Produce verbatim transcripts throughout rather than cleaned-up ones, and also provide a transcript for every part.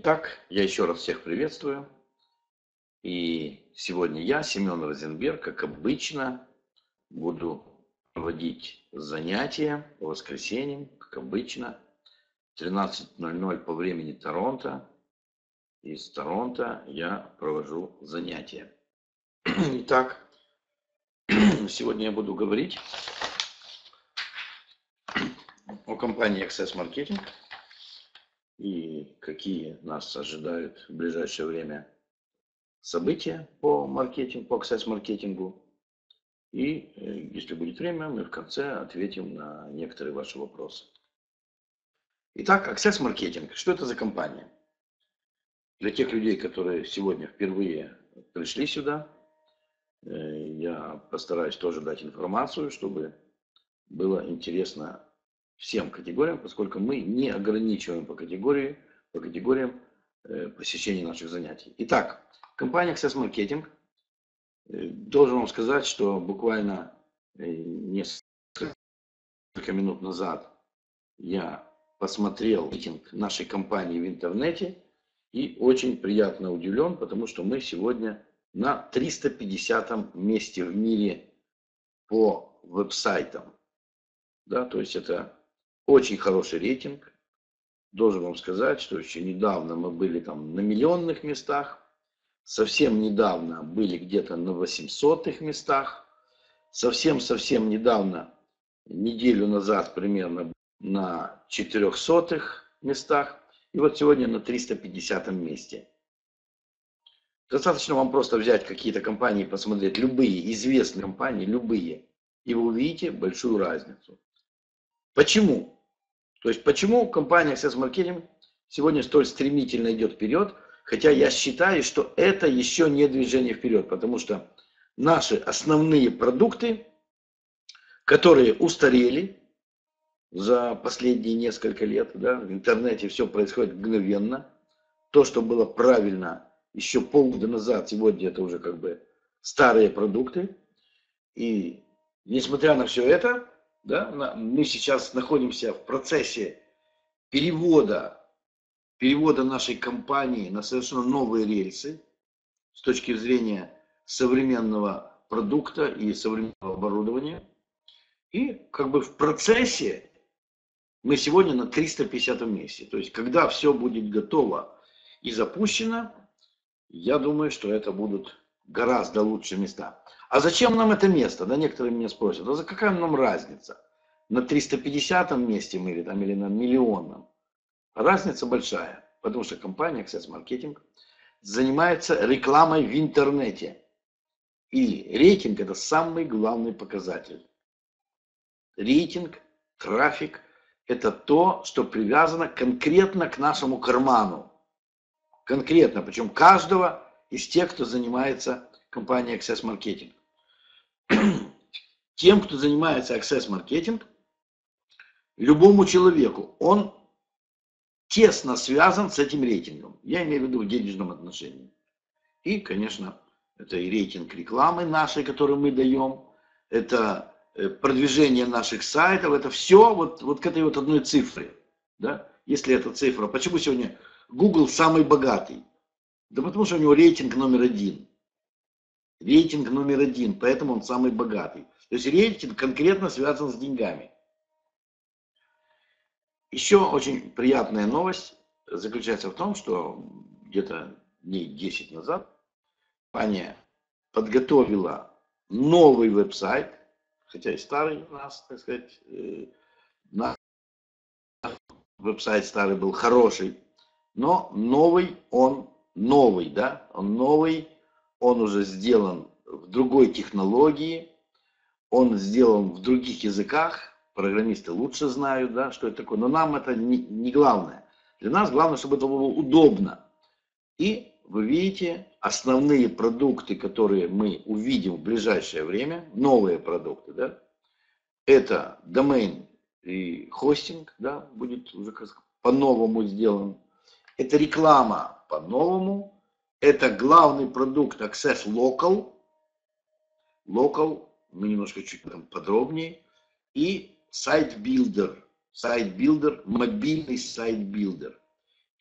Итак, я еще раз всех приветствую. И сегодня я, Семен Розенберг, как обычно, буду проводить занятия по воскресеньям, как обычно, тринадцать ноль ноль по времени Торонто. Из Торонто я провожу занятия. Итак, сегодня я буду говорить о компании Access Marketing и какие нас ожидают в ближайшее время события по маркетингу, по Access маркетингу. И если будет время, мы в конце ответим на некоторые ваши вопросы. Итак, Access Marketing. Что это за компания? Для тех людей, которые сегодня впервые пришли сюда, я постараюсь тоже дать информацию, чтобы было интересно всем категориям, поскольку мы не ограничиваем по категории, по категориям посещения наших занятий. Итак, компания Access Marketing. Должен вам сказать, что буквально несколько минут назад я посмотрел рейтинг нашей компании в интернете и очень приятно удивлен, потому что мы сегодня на триста пятидесятом месте в мире по веб-сайтам. Да, то есть это очень хороший рейтинг. Должен вам сказать, что еще недавно мы были там на миллионных местах. Совсем недавно были где-то на восьмисотых местах. Совсем-совсем недавно, неделю назад примерно, на четырехсотых местах. И вот сегодня на триста пятидесятом месте. Достаточно вам просто взять какие-то компании, посмотреть, любые известные компании, любые. И вы увидите большую разницу. Почему? То есть почему компания Access Marketing сегодня столь стремительно идет вперед? Хотя я считаю, что это еще не движение вперед, потому что наши основные продукты, которые устарели за последние несколько лет, да, в интернете все происходит мгновенно. То, что было правильно еще полгода назад, сегодня это уже как бы старые продукты. И несмотря на все это, да, мы сейчас находимся в процессе перевода перевода нашей компании на совершенно новые рельсы с точки зрения современного продукта и современного оборудования. И как бы в процессе мы сегодня на триста пятидесятом месте. То есть когда все будет готово и запущено, я думаю, что это будут гораздо лучшие места. А зачем нам это место? Да, некоторые меня спросят, а за какая нам разница? На триста пятидесятом месте мы или, там, или на миллионном? Разница большая, потому что компания Access Marketing занимается рекламой в интернете. И рейтинг – это самый главный показатель. Рейтинг, трафик – это то, что привязано конкретно к нашему карману. Конкретно, причем каждого из тех, кто занимается компанией Access Marketing. Тем, кто занимается Access Marketing, любому человеку, он тесно связан с этим рейтингом. Я имею в виду в денежном отношении. И, конечно, это и рейтинг рекламы нашей, которую мы даем, это продвижение наших сайтов, это все вот, вот к этой вот одной цифре. Да? Если эта цифра, почему сегодня Google самый богатый? Да потому что у него рейтинг номер один. Рейтинг номер один, поэтому он самый богатый. То есть рейтинг конкретно связан с деньгами. Еще очень приятная новость заключается в том, что где-то дней десять назад компания подготовила новый веб-сайт, хотя и старый у нас, так сказать, наш веб-сайт старый был хороший, но новый он новый, да, он новый, он уже сделан в другой технологии, он сделан в других языках. Программисты лучше знают, да, что это такое. Но нам это не, не главное. Для нас главное, чтобы это было удобно. И вы видите основные продукты, которые мы увидим в ближайшее время, новые продукты, да, это домен и хостинг, да, будет уже по-новому сделан. Это реклама по-новому. Это главный продукт Access Local. Local, мы немножко чуть подробнее. И сайт-билдер, сайт-билдер, мобильный сайт-билдер.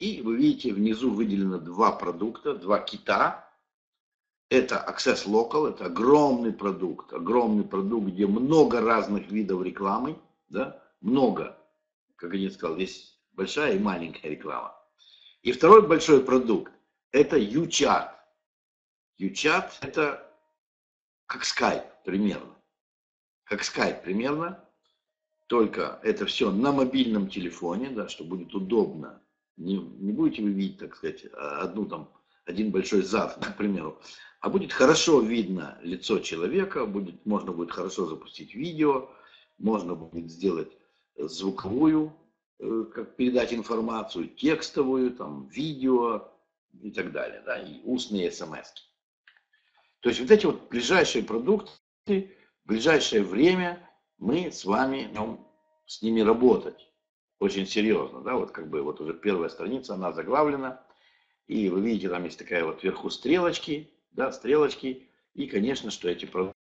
И вы видите, внизу выделено два продукта, два кита. Это Access Local, это огромный продукт, огромный продукт, где много разных видов рекламы, да, много, как я сказал, есть большая и маленькая реклама. И второй большой продукт, это UChat. UChat это как Skype примерно, как Skype примерно, только это все на мобильном телефоне, да, что будет удобно. Не, не будете вы видеть, так сказать, одну там, один большой зад, к примеру, а будет хорошо видно лицо человека, будет, можно будет хорошо запустить видео, можно будет сделать звуковую, как передать информацию, текстовую, там, видео и так далее, да, и устные смс. То есть вот эти вот ближайшие продукты, в ближайшее время мы с вами будем с ними работать очень серьезно, да, вот как бы вот уже первая страница, она заглавлена, и вы видите, там есть такая вот вверху стрелочки, да, стрелочки, и, конечно, что эти продукты,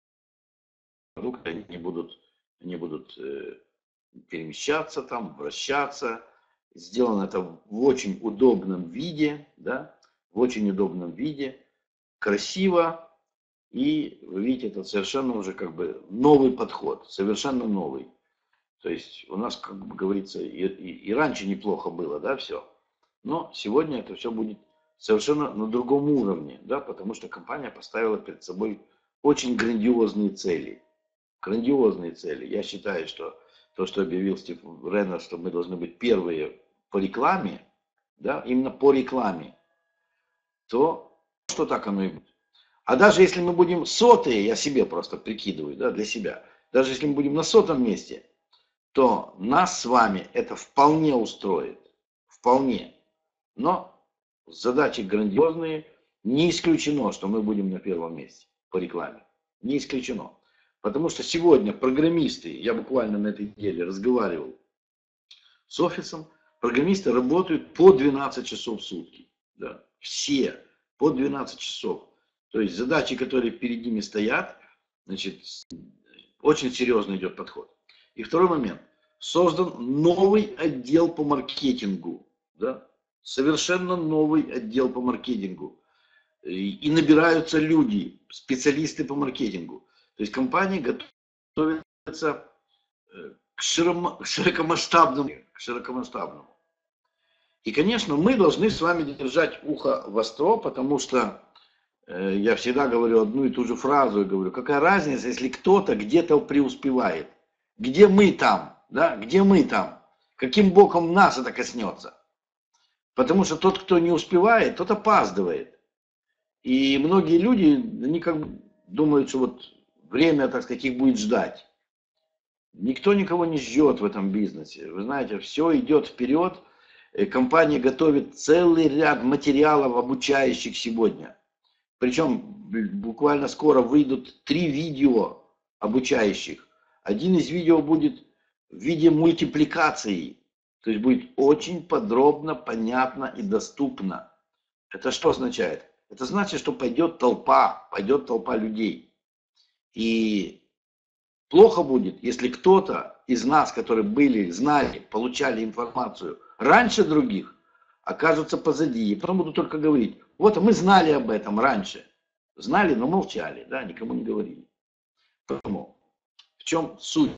они будут, они будут э, перемещаться там, вращаться. Сделано это в очень удобном виде, да, в очень удобном виде, красиво, и вы видите, это совершенно уже как бы новый подход, совершенно новый. То есть у нас, как бы говорится, и, и, и раньше неплохо было, да, все, но сегодня это все будет совершенно на другом уровне, да, потому что компания поставила перед собой очень грандиозные цели. Грандиозные цели. Я считаю, что то, что объявил Стив Реннер, что мы должны быть первые по рекламе, да, именно по рекламе, то что так оно и будет. А даже если мы будем сотые, я себе просто прикидываю, да, для себя, даже если мы будем на сотом месте, то нас с вами это вполне устроит. Вполне. Но задачи грандиозные, не исключено, что мы будем на первом месте по рекламе. Не исключено. Потому что сегодня программисты, я буквально на этой неделе разговаривал с офисом, программисты работают по двенадцать часов в сутки. Да, все по двенадцать часов. То есть задачи, которые перед ними стоят, значит, очень серьезно идет подход. И второй момент. Создан новый отдел по маркетингу. Да? Совершенно новый отдел по маркетингу. И, и набираются люди, специалисты по маркетингу. То есть компания готовится к широкомасштабному. К широкомасштабному. И, конечно, мы должны с вами держать ухо востро, потому что э, я всегда говорю одну и ту же фразу, и говорю, какая разница, если кто-то где-то преуспевает. Где мы там? Да? Где мы там? Каким боком нас это коснется? Потому что тот, кто не успевает, тот опаздывает. И многие люди, они как бы думают, что вот время, так сказать, их будет ждать. Никто никого не ждет в этом бизнесе. Вы знаете, все идет вперед. Компания готовит целый ряд материалов, обучающих сегодня. Причем буквально скоро выйдут три видео обучающих. Один из видео будет в виде мультипликации. То есть будет очень подробно, понятно и доступно. Это что означает? Это значит, что пойдет толпа, пойдет толпа людей. И плохо будет, если кто-то из нас, которые были, знали, получали информацию раньше других, окажутся позади. И потом будут только говорить, вот мы знали об этом раньше. Знали, но молчали, да, никому не говорили. Поэтому в чем суть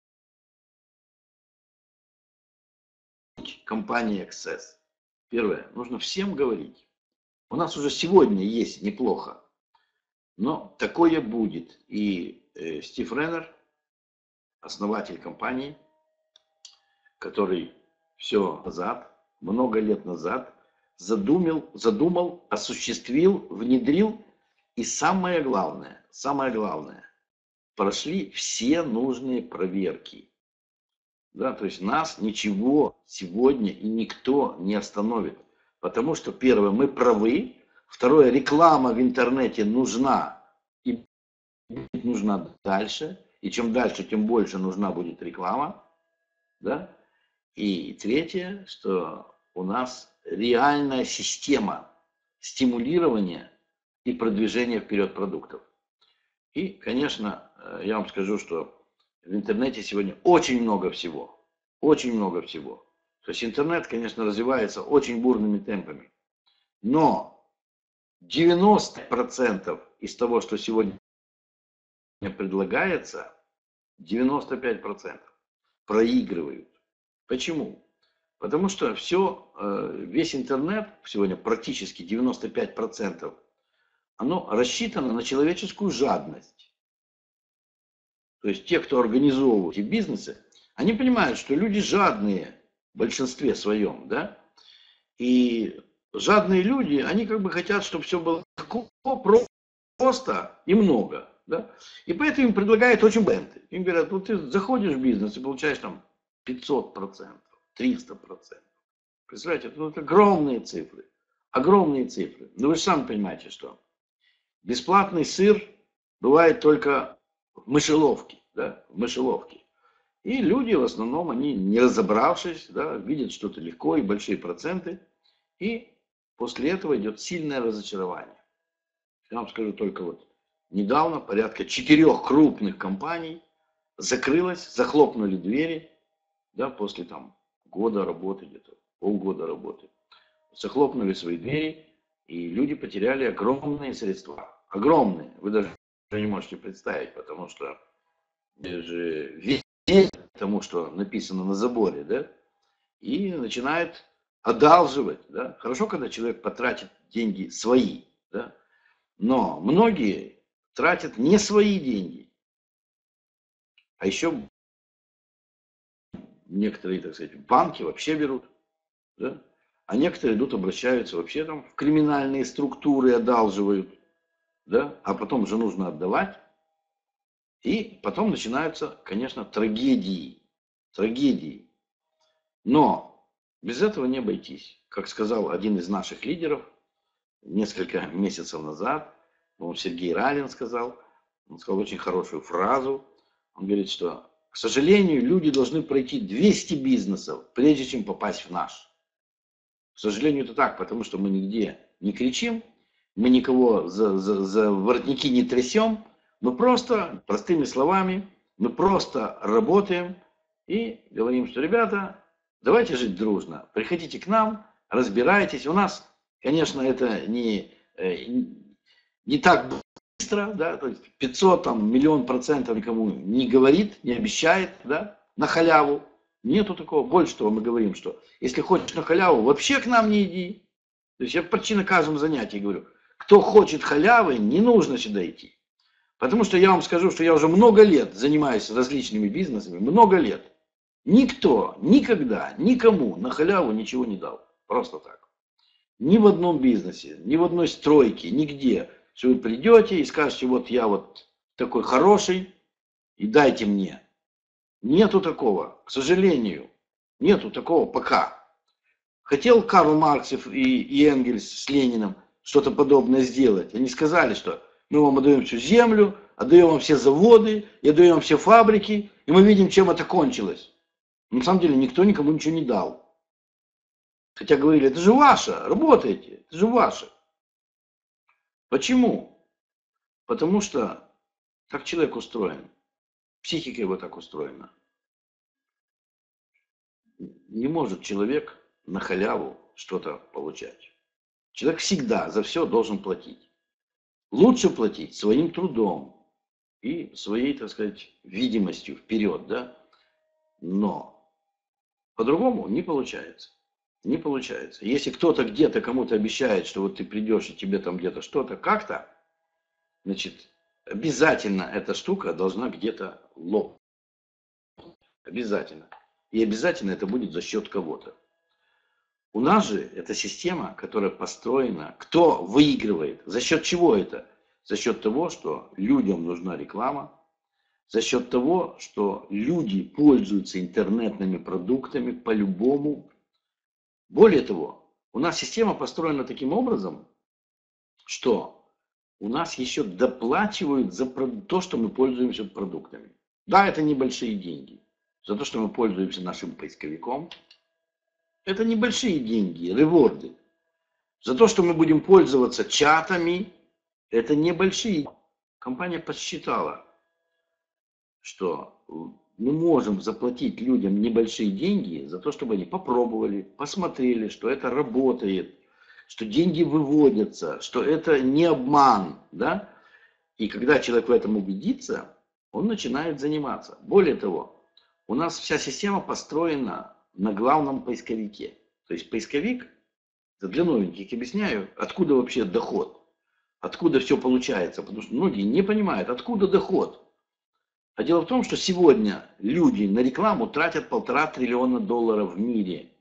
компании Access? Первое, нужно всем говорить. У нас уже сегодня есть неплохо, но такое будет. И э, Стив Реннер, основатель компании, который все назад, много лет назад задумал, задумал, осуществил, внедрил. И самое главное, самое главное, прошли все нужные проверки. Да, то есть нас ничего сегодня и никто не остановит. Потому что, первое, мы правы. Второе, реклама в интернете нужна и нужна дальше. И чем дальше, тем больше нужна будет реклама. Да? И третье, что у нас реальная система стимулирования и продвижения вперед продуктов. И, конечно, я вам скажу, что в интернете сегодня очень много всего. Очень много всего. То есть интернет, конечно, развивается очень бурными темпами. Но девяносто процентов из того, что сегодня предлагается, девяносто пять процентов проигрывают. Почему? Потому что все, весь интернет, сегодня практически девяносто пять процентов, оно рассчитано на человеческую жадность. То есть те, кто организовывают эти бизнесы, они понимают, что люди жадные в большинстве своем, да? И жадные люди, они как бы хотят, чтобы все было легко, просто и много, да? И поэтому им предлагают очень бенты. Им говорят, ну ты заходишь в бизнес и получаешь там пятьсот процентов, триста процентов. Представляете, ну, это огромные цифры. Огромные цифры. Но вы же сами понимаете, что бесплатный сыр бывает только в мышеловке, да, в мышеловке. И люди в основном, они не разобравшись, да, видят что-то легко и большие проценты. И после этого идет сильное разочарование. Я вам скажу только вот недавно порядка четырех крупных компаний закрылось, захлопнули двери, да, после там года работы, где-то полгода работы. Захлопнули свои двери, и люди потеряли огромные средства. Огромные. Вы даже не можете представить, потому что же верят тому, что написано на заборе, да, и начинают одалживать, да. Хорошо, когда человек потратит деньги свои, да, но многие тратят не свои деньги, а еще некоторые, так сказать, банки вообще берут, да, а некоторые идут, обращаются вообще там в криминальные структуры, одалживают, да, а потом же нужно отдавать. И потом начинаются, конечно, трагедии. Трагедии. Но без этого не обойтись. Как сказал один из наших лидеров несколько месяцев назад, ну, Сергей Ралин сказал, он сказал очень хорошую фразу. Он говорит, что, к сожалению, люди должны пройти двести бизнесов, прежде чем попасть в наш. К сожалению, это так, потому что мы нигде не кричим, мы никого за, за, за воротники не трясем, мы просто, простыми словами, мы просто работаем и говорим, что, ребята, давайте жить дружно, приходите к нам, разбирайтесь. У нас, конечно, это не, не так быстро, да, то есть пятьсот, там, миллион процентов никому не говорит, не обещает, да, на халяву. Нету такого. Больше того, мы говорим, что если хочешь на халяву, вообще к нам не иди. То есть я почти на каждом занятии говорю, кто хочет халявы, не нужно сюда идти. Потому что я вам скажу, что я уже много лет занимаюсь различными бизнесами, много лет. Никто, никогда, никому на халяву ничего не дал. Просто так. Ни в одном бизнесе, ни в одной стройке, нигде. Что вы придете и скажете, вот я вот такой хороший, и дайте мне. Нету такого, к сожалению. Нету такого пока. Хотел Карл Маркс и, и Энгельс с Лениным что-то подобное сделать. Они сказали, что мы вам отдаем всю землю, отдаем вам все заводы, и отдаем вам все фабрики, и мы видим, чем это кончилось. На самом деле никто никому ничего не дал. Хотя говорили, это же ваше, работайте, это же ваше. Почему? Потому что так человек устроен. Психика его так устроена. Не может человек на халяву что-то получать. Человек всегда за все должен платить. Лучше платить своим трудом и своей, так сказать, видимостью вперед, да? Но по-другому не получается. Не получается. Если кто-то где-то кому-то обещает, что вот ты придешь и тебе там где-то что-то как-то, значит, обязательно эта штука должна где-то лопнуть. Обязательно. И обязательно это будет за счет кого-то. У нас же эта система, которая построена, кто выигрывает, за счет чего это? За счет того, что людям нужна реклама, за счет того, что люди пользуются интернетными продуктами по-любому. Более того, у нас система построена таким образом, что у нас еще доплачивают за то, что мы пользуемся продуктами. Да, это небольшие деньги. За то, что мы пользуемся нашим поисковиком, это небольшие деньги, реворды. За то, что мы будем пользоваться чатами, это небольшие. Компания подсчитала, что мы можем заплатить людям небольшие деньги за то, чтобы они попробовали, посмотрели, что это работает, что деньги выводятся, что это не обман, да? И когда человек в этом убедится, он начинает заниматься. Более того, у нас вся система построена на главном поисковике. То есть поисковик, для новеньких объясняю, откуда вообще доход, откуда все получается, потому что многие не понимают, откуда доход. А дело в том, что сегодня люди на рекламу тратят полтора триллиона долларов в мире.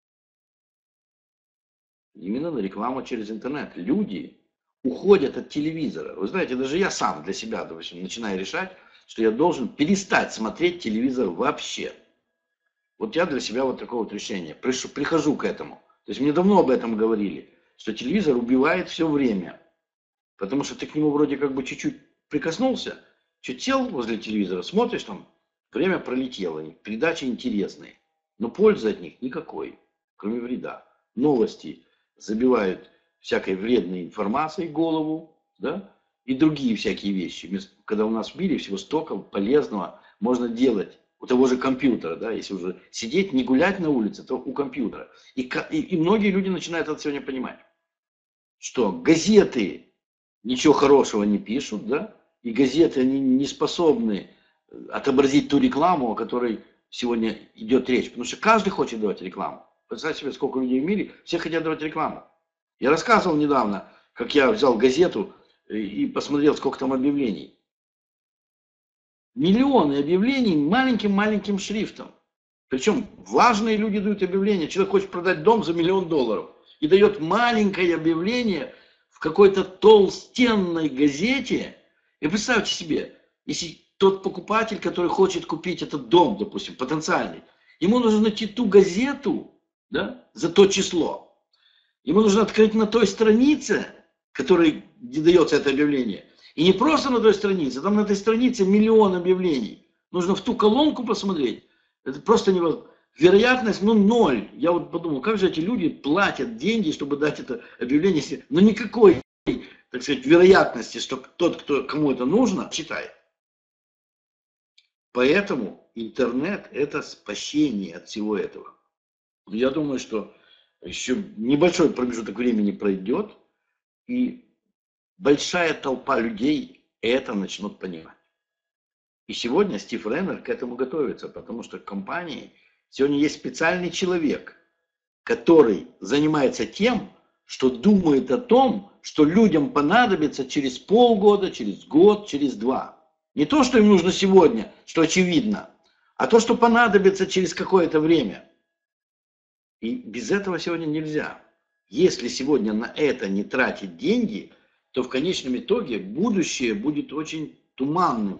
Именно на рекламу через интернет. Люди уходят от телевизора. Вы знаете, даже я сам для себя, допустим, начинаю решать, что я должен перестать смотреть телевизор вообще. Вот я для себя вот такое вот решение. Прихожу к этому. То есть мне давно об этом говорили, что телевизор убивает все время. Потому что ты к нему вроде как бы чуть-чуть прикоснулся, чуть сел возле телевизора, смотришь там, время пролетело, передачи интересные, но пользы от них никакой, кроме вреда. Новости забивают всякой вредной информацией голову, да, и другие всякие вещи. Когда у нас в мире всего столько полезного можно делать у того же компьютера, да, если уже сидеть, не гулять на улице, то у компьютера. И, и, и многие люди начинают это сегодня понимать, что газеты ничего хорошего не пишут, да, и газеты, они не способны отобразить ту рекламу, о которой сегодня идет речь. Потому что каждый хочет давать рекламу. Представьте себе, сколько людей в мире, все хотят давать рекламу. Я рассказывал недавно, как я взял газету и посмотрел, сколько там объявлений. Миллионы объявлений маленьким-маленьким шрифтом. Причем важные люди дают объявления. Человек хочет продать дом за миллион долларов и дает маленькое объявление в какой-то толстенной газете. И представьте себе, если тот покупатель, который хочет купить этот дом, допустим, потенциальный, ему нужно найти ту газету, да, за то число. Ему нужно открыть на той странице, которой, где дается это объявление. И не просто на той странице, там на этой странице миллион объявлений. Нужно в ту колонку посмотреть. Это просто невозможно. Вероятность, ну, ноль. Я вот подумал, как же эти люди платят деньги, чтобы дать это объявление. Но никакой, так сказать, вероятности, что тот, кто, кому это нужно, читает. Поэтому интернет – это спасение от всего этого. Я думаю, что еще небольшой промежуток времени пройдет, и большая толпа людей это начнут понимать. И сегодня Стив Реннер к этому готовится, потому что в компании сегодня есть специальный человек, который занимается тем, что думает о том, что людям понадобится через полгода, через год, через два. Не то, что им нужно сегодня, что очевидно, а то, что понадобится через какое-то время. И без этого сегодня нельзя. Если сегодня на это не тратить деньги, то в конечном итоге будущее будет очень туманным.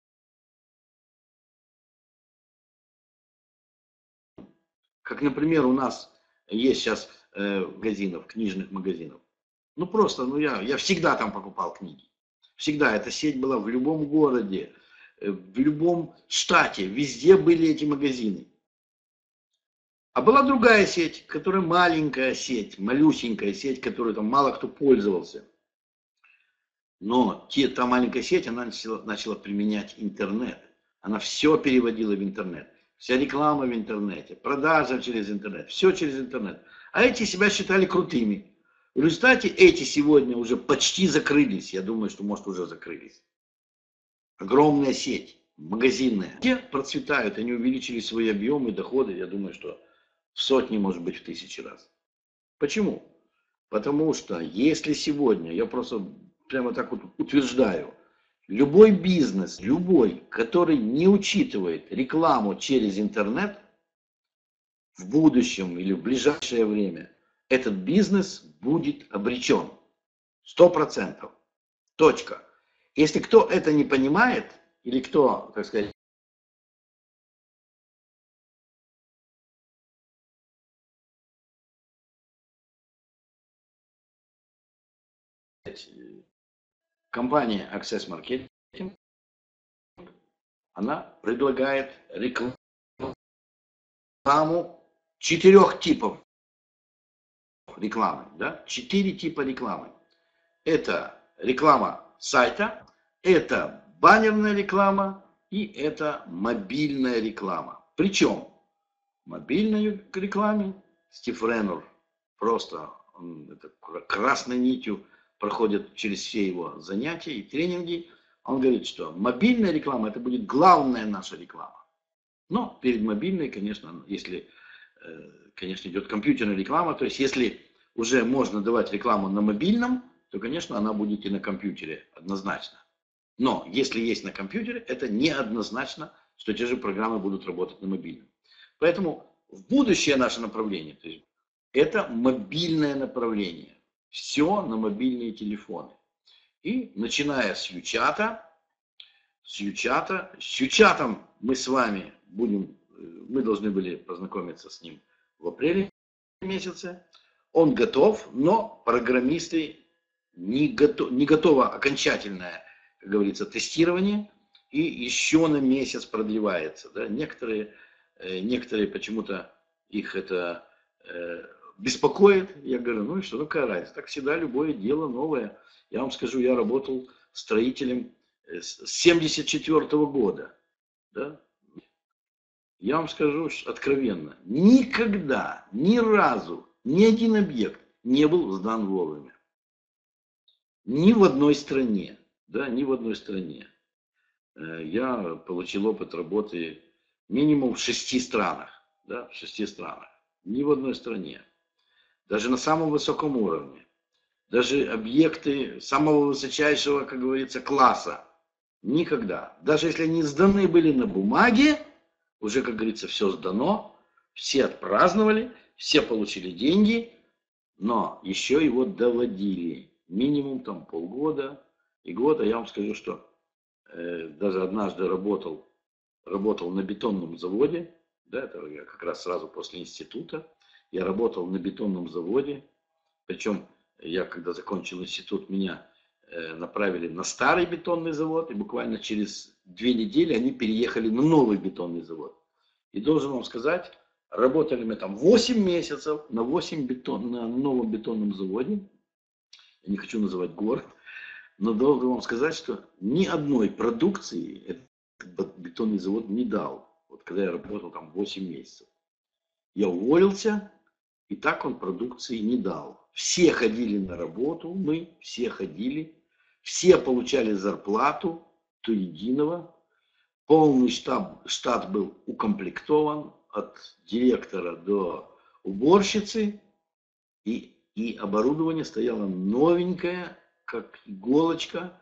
Как, например, у нас есть сейчас э, магазинов, книжных магазинов. Ну просто, ну я, я всегда там покупал книги. Всегда эта сеть была в любом городе, э, в любом штате, везде были эти магазины. А была другая сеть, которая маленькая сеть, малюсенькая сеть, которой там мало кто пользовался. Но те, та маленькая сеть, она начала, начала применять интернет. Она все переводила в интернет. Вся реклама в интернете, продажа через интернет, все через интернет. А эти себя считали крутыми. В результате эти сегодня уже почти закрылись. Я думаю, что, может, уже закрылись. Огромная сеть, магазинная. Те процветают, они увеличили свои объемы, доходы, я думаю, что в сотни, может быть, в тысячи раз. Почему? Потому что если сегодня, я просто прямо так вот утверждаю, любой бизнес, любой, который не учитывает рекламу через интернет, в будущем или в ближайшее время, этот бизнес будет обречен. Сто процентов. Точка. Если кто это не понимает, или кто, так сказать, компания Access Marketing, она предлагает рекламу четырех типов рекламы. Да? Четыре типа рекламы. Это реклама сайта, это баннерная реклама, и это мобильная реклама. Причем в мобильной рекламе Стив Реннер просто он, это, красной нитью проходит через все его занятия и тренинги. Он говорит, что мобильная реклама это будет главная наша реклама. Но перед мобильной, конечно, если, конечно, идет компьютерная реклама, то есть если уже можно давать рекламу на мобильном, то, конечно, она будет и на компьютере, однозначно. Но если есть на компьютере, это не однозначно, что те же программы будут работать на мобильном. Поэтому в будущее наше направление, то есть это мобильное направление. Все на мобильные телефоны. И начиная с Ючата, с Ючата, с Ючатом мы с вами будем, мы должны были познакомиться с ним в апреле месяце. Он готов, но программисты не, готов, не готово окончательное, как говорится, тестирование, и еще на месяц продлевается. Да? Некоторые, некоторые почему-то их это э, беспокоит. Я говорю, ну и что, ну какая разница? Так всегда любое дело новое. Я вам скажу, я работал строителем с семьдесят четвёртого года. Да? Я вам скажу откровенно, никогда, ни разу, ни один объект не был сдан вовремя. Ни в одной стране. Да, ни в одной стране. Я получил опыт работы минимум в шести странах. Да, в шести странах. Ни в одной стране. Даже на самом высоком уровне. Даже объекты самого высочайшего, как говорится, класса. Никогда. Даже если они сданы были на бумаге, уже, как говорится, все сдано, все отпраздновали, все получили деньги, но еще его доводили. Минимум там полгода и года. Я вам скажу, что э, даже однажды работал, работал на бетонном заводе, да, это я как раз сразу после института, я работал на бетонном заводе, причем я, когда закончил институт, меня э, направили на старый бетонный завод, и буквально через две недели они переехали на новый бетонный завод. И должен вам сказать, работали мы там восемь месяцев на, восемь бетон, на новом бетонном заводе. Я не хочу называть город, но должен вам сказать, что ни одной продукции этот бетонный завод не дал. Вот когда я работал там восемь месяцев. Я уволился, и так он продукции не дал. Все ходили на работу, мы все ходили, все получали зарплату до единого. Полный штаб, штат был укомплектован от директора до уборщицы, и, и оборудование стояло новенькое, как иголочка,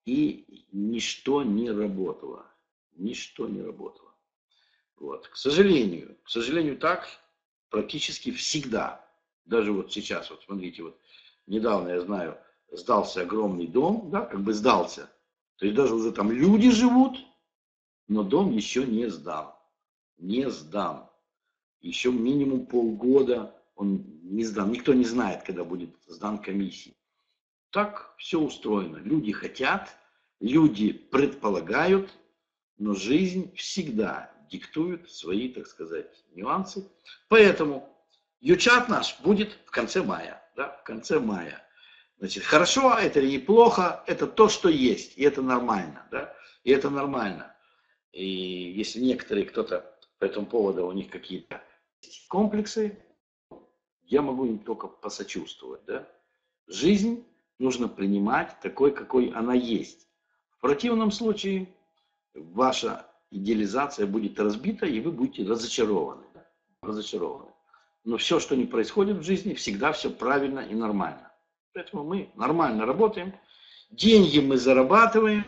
и ничто не работало. Ничто не работало. Вот. К сожалению, к сожалению, так практически всегда. Даже вот сейчас, вот смотрите, вот недавно, я знаю, сдался огромный дом, да, как бы сдался. То есть даже уже там люди живут, но дом еще не сдан. Не сдан. Еще минимум полгода он не сдан. Никто не знает, когда будет сдан комиссии. Так все устроено. Люди хотят, люди предполагают, но жизнь всегда диктует свои, так сказать, нюансы. Поэтому Ючат наш будет в конце мая. Да, в конце мая. Значит, хорошо, это или неплохо, это то, что есть, и это нормально. Да? И это нормально. И если некоторые, кто-то по этому поводу, у них какие-то комплексы, я могу им только посочувствовать. Да? Жизнь нужно принимать такой, какой она есть. В противном случае ваша идеализация будет разбита, и вы будете разочарованы. разочарованы. Но все, что не происходит в жизни, всегда все правильно и нормально. Поэтому мы нормально работаем, деньги мы зарабатываем,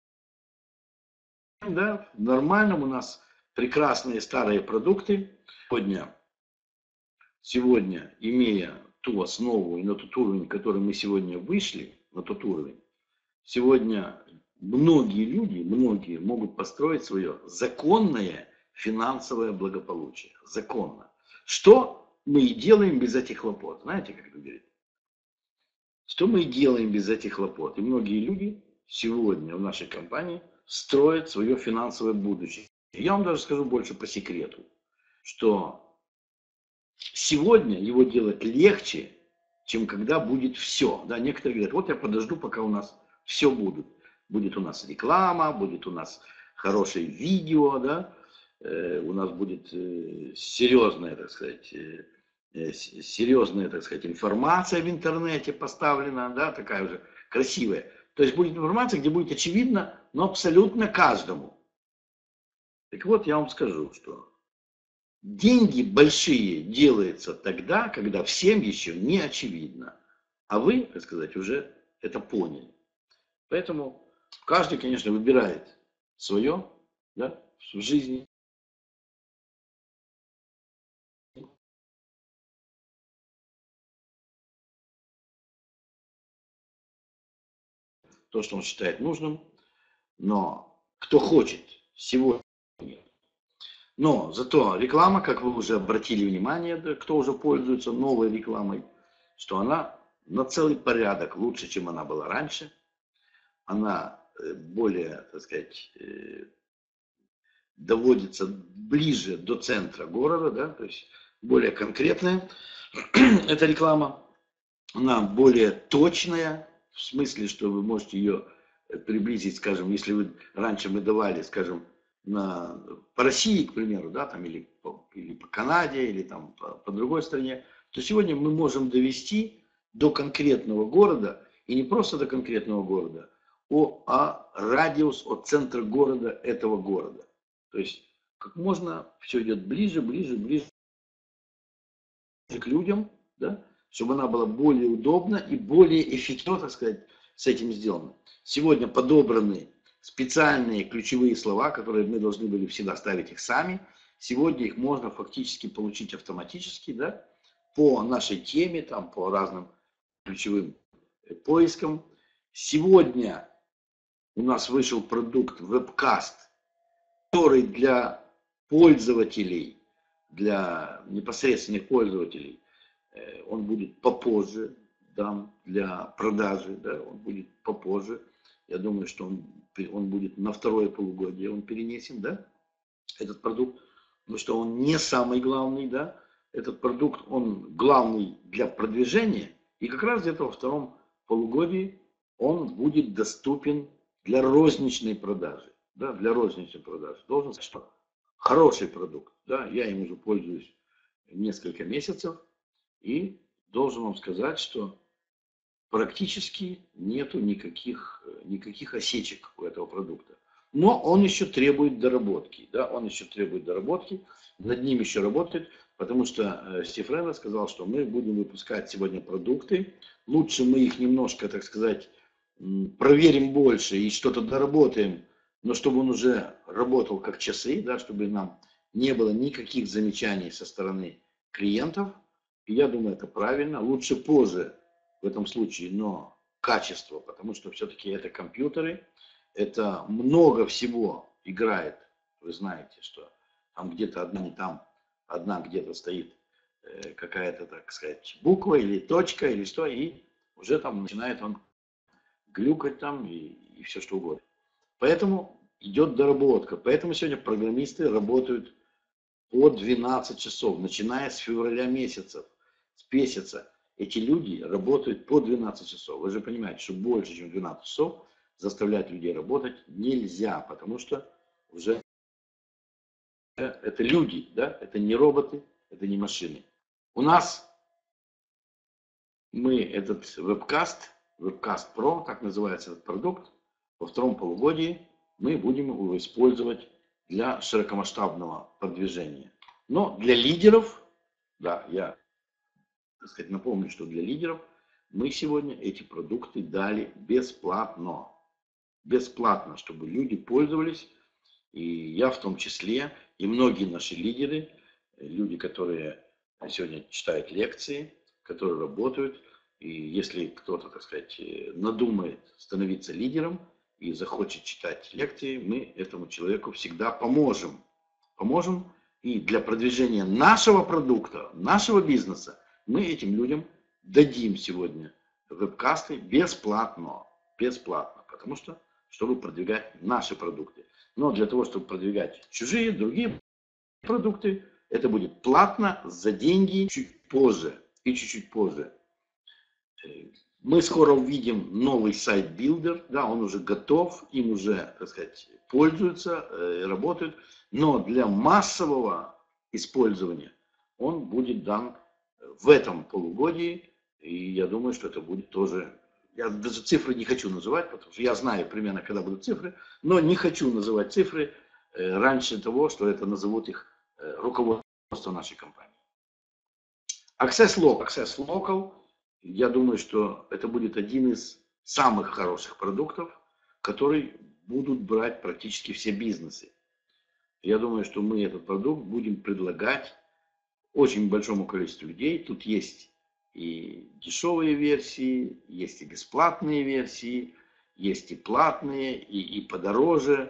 да, в нормальном у нас прекрасные старые продукты. Сегодня, сегодня, имея ту основу и на тот уровень, который мы сегодня вышли, на тот уровень, сегодня многие люди, многие могут построить свое законное финансовое благополучие. Законно. Что мы и делаем без этих хлопот. Знаете, как это говорит? Что мы и делаем без этих хлопот. И многие люди сегодня в нашей компании строят свое финансовое будущее. Я вам даже скажу больше по секрету, что сегодня его делать легче, чем когда будет все. Да, некоторые говорят, вот я подожду, пока у нас все будет. Будет у нас реклама, будет у нас хорошее видео, да, у нас будет серьезная, так сказать, серьезная, так сказать, информация в интернете поставлена, да, такая уже красивая. То есть будет информация, где будет очевидно, но абсолютно каждому. Так вот, я вам скажу, что деньги большие делаются тогда, когда всем еще не очевидно. А вы, так сказать, уже это поняли. Поэтому каждый, конечно, выбирает свое, да, в жизни. То, что он считает нужным. Но кто хочет сегодня. Но зато реклама, как вы уже обратили внимание, кто уже пользуется новой рекламой, что она на целый порядок лучше, чем она была раньше. Она более, так сказать, доводится ближе до центра города, да, то есть более конкретная эта реклама. Она более точная, в смысле, что вы можете ее приблизить, скажем, если вы раньше мы давали, скажем, на, по России, к примеру, да, там, или, по, или по Канаде, или там по, по другой стране, то сегодня мы можем довести до конкретного города, и не просто до конкретного города, о, а радиус от центра города этого города. То есть как можно все идет ближе, ближе, ближе к людям, да, чтобы она была более удобна и более эффективно, так сказать, с этим сделано. Сегодня подобраны специальные ключевые слова, которые мы должны были всегда ставить их сами. Сегодня их можно фактически получить автоматически, да, по нашей теме, там, по разным ключевым поискам. Сегодня у нас вышел продукт вебкаст, который для пользователей, для непосредственных пользователей, он будет попозже, да, для продажи, да, он будет попозже. Я думаю, что он, он будет на второе полугодие, он перенесен, да, этот продукт, потому что он не самый главный, да, этот продукт, он главный для продвижения, и как раз где-то во втором полугодии он будет доступен для розничной продажи, да, для розничной продажи. Должен сказать, что хороший продукт, да, я им уже пользуюсь несколько месяцев, и должен вам сказать, что практически нету никаких, никаких осечек у этого продукта. Но он еще требует доработки. Да, он еще требует доработки. Над ним еще работает. Потому что Стив Реннер сказал, что мы будем выпускать сегодня продукты. Лучше мы их немножко, так сказать, проверим больше и что-то доработаем. Но чтобы он уже работал как часы, да, чтобы нам не было никаких замечаний со стороны клиентов. И я думаю, это правильно. Лучше позже в этом случае, но качество, потому что все-таки это компьютеры, это много всего играет. Вы знаете, что там где-то одна не там, одна где-то стоит какая-то, так сказать, буква или точка или что, и уже там начинает он глюкать там и, и все что угодно. Поэтому идет доработка. Поэтому сегодня программисты работают по двенадцать часов, начиная с февраля месяцев, с месяца. Эти люди работают по двенадцать часов. Вы же понимаете, что больше, чем двенадцать часов заставлять людей работать нельзя, потому что уже это люди, да, это не роботы, это не машины. У нас мы этот вебкаст, вебкаст Pro, так называется этот продукт, во втором полугодии мы будем его использовать для широкомасштабного продвижения. Но для лидеров, да, я, так сказать, напомню, что для лидеров мы сегодня эти продукты дали бесплатно. Бесплатно, чтобы люди пользовались, и я в том числе, и многие наши лидеры, люди, которые сегодня читают лекции, которые работают, и если кто-то, так сказать, надумает становиться лидером и захочет читать лекции, мы этому человеку всегда поможем. Поможем, и для продвижения нашего продукта, нашего бизнеса, мы этим людям дадим сегодня вебкасты бесплатно. Бесплатно, потому что, чтобы продвигать наши продукты. Но для того, чтобы продвигать чужие, другие продукты, это будет платно, за деньги, чуть позже и чуть-чуть позже. Мы скоро увидим новый сайт-билдер, да, он уже готов, им уже, так сказать, пользуются, э, работают, но для массового использования он будет дан в этом полугодии, и я думаю, что это будет тоже, я даже цифры не хочу называть, потому что я знаю примерно, когда будут цифры, но не хочу называть цифры э, раньше того, что это назовут их э, руководство нашей компании. Access Local. Access Local, я думаю, что это будет один из самых хороших продуктов, который будут брать практически все бизнесы. Я думаю, что мы этот продукт будем предлагать очень большому количеству людей. Тут есть и дешевые версии, есть и бесплатные версии, есть и платные, и, и подороже,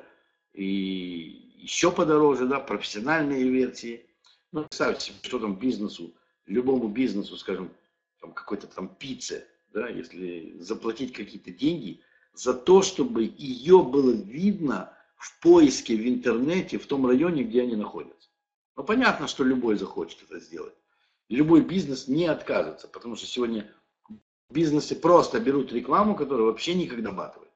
и еще подороже, да, профессиональные версии. Ну, представьте себе, что там бизнесу, любому бизнесу, скажем, там какой-то там пицце, да, если заплатить какие-то деньги за то, чтобы ее было видно в поиске в интернете в том районе, где они находятся. Ну, понятно, что любой захочет это сделать. Любой бизнес не откажется, потому что сегодня бизнесы просто берут рекламу, которая вообще никогда батывает.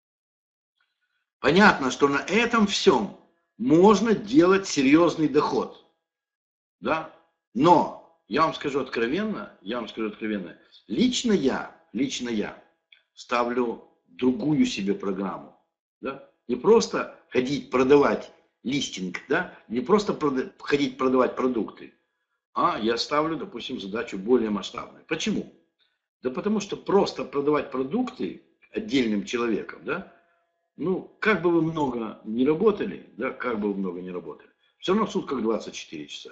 Понятно, что на этом всем можно делать серьезный доход, да, но я вам скажу откровенно, я вам скажу откровенно, лично я, лично я ставлю другую себе программу, да, не просто ходить продавать листинг, да, не просто прода- ходить продавать продукты, а я ставлю, допустим, задачу более масштабную. Почему? Да потому что просто продавать продукты отдельным человеком, да, ну, как бы вы много не работали, да, как бы вы много не работали, все равно в сутках двадцать четыре часа.